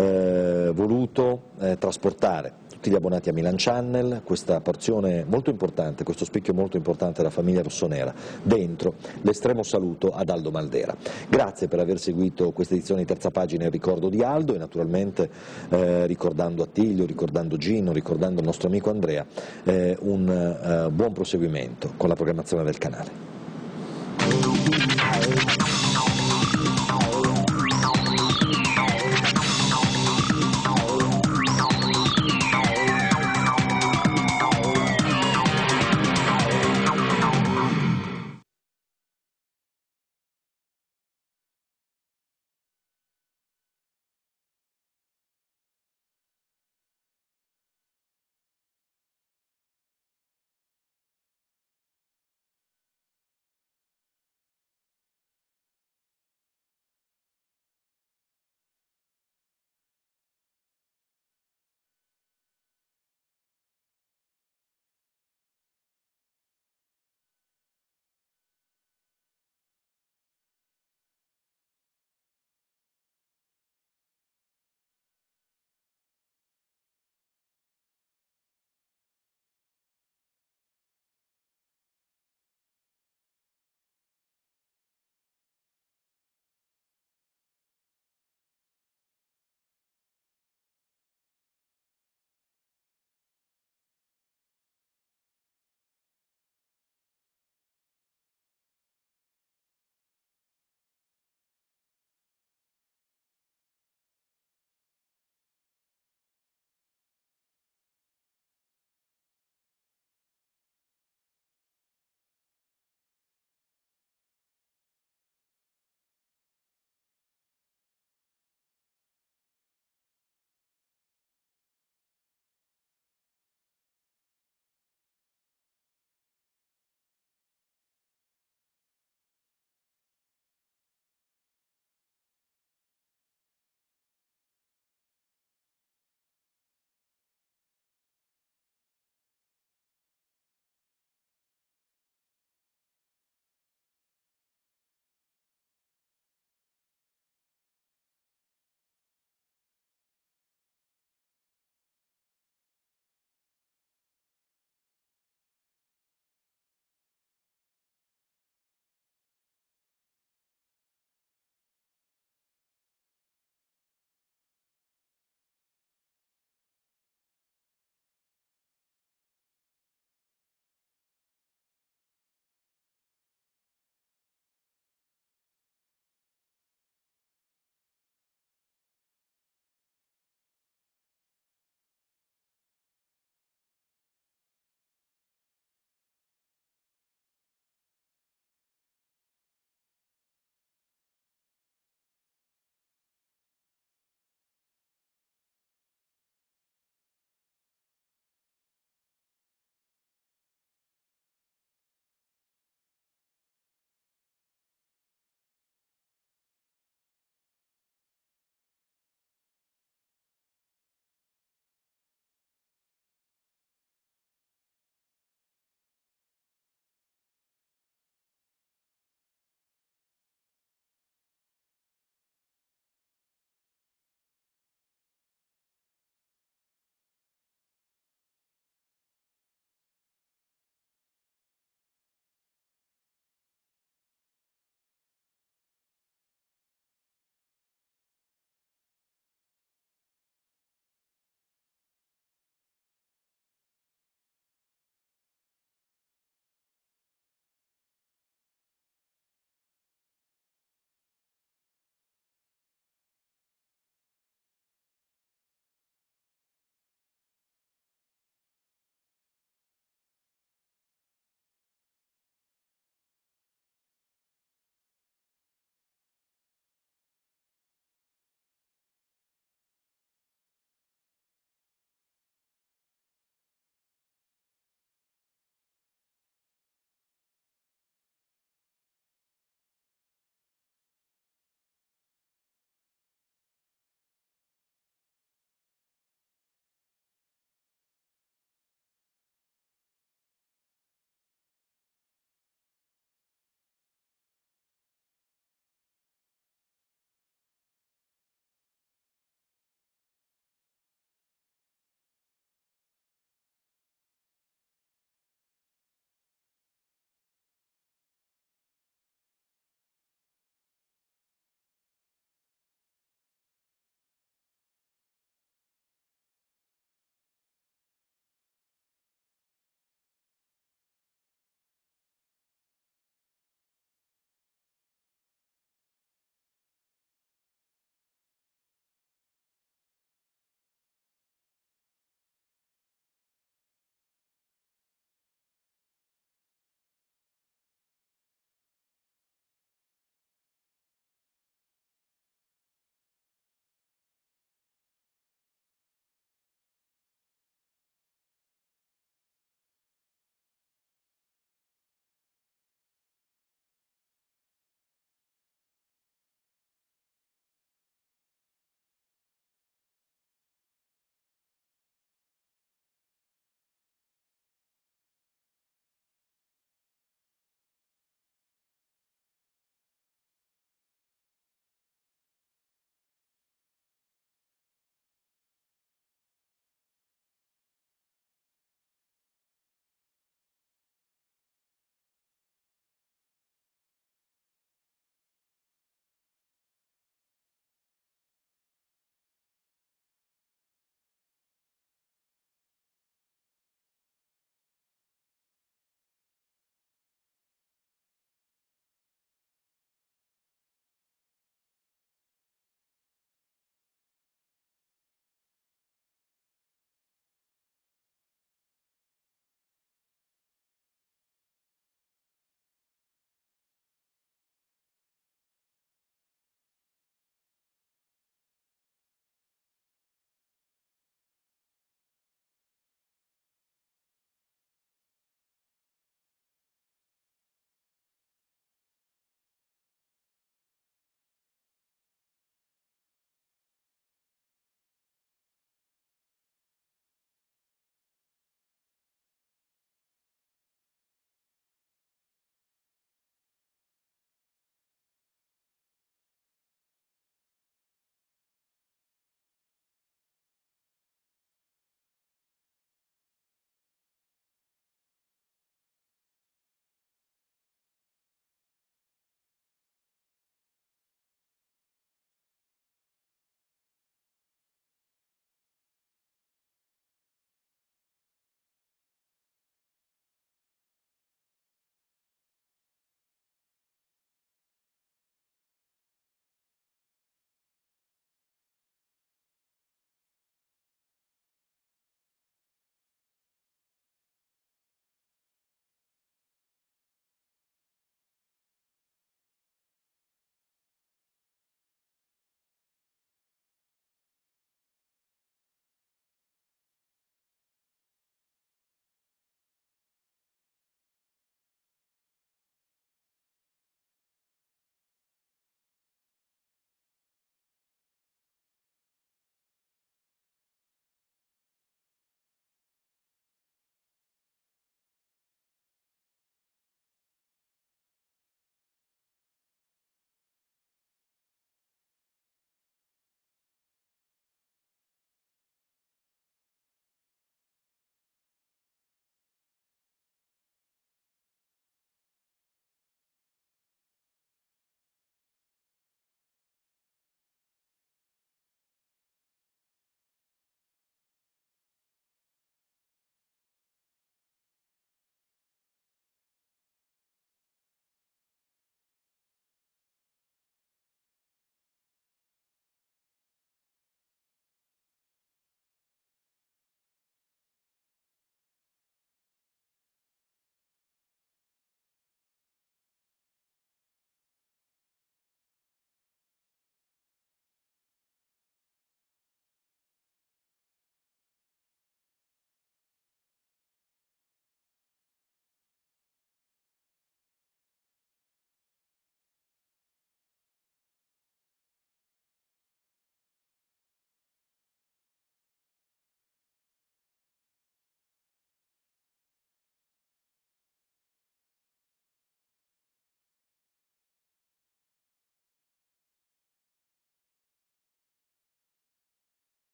eh, voluto eh, trasportare tutti gli abbonati a Milan Channel questa porzione molto importante, questo specchio molto importante della famiglia rossonera, dentro l'estremo saluto ad Aldo Maldera. Grazie per aver seguito questa edizione di Terza Pagina in ricordo di Aldo e naturalmente eh, ricordando Attilio, ricordando Gino, ricordando il nostro amico Andrea, eh, un eh, buon proseguimento con la programmazione del canale.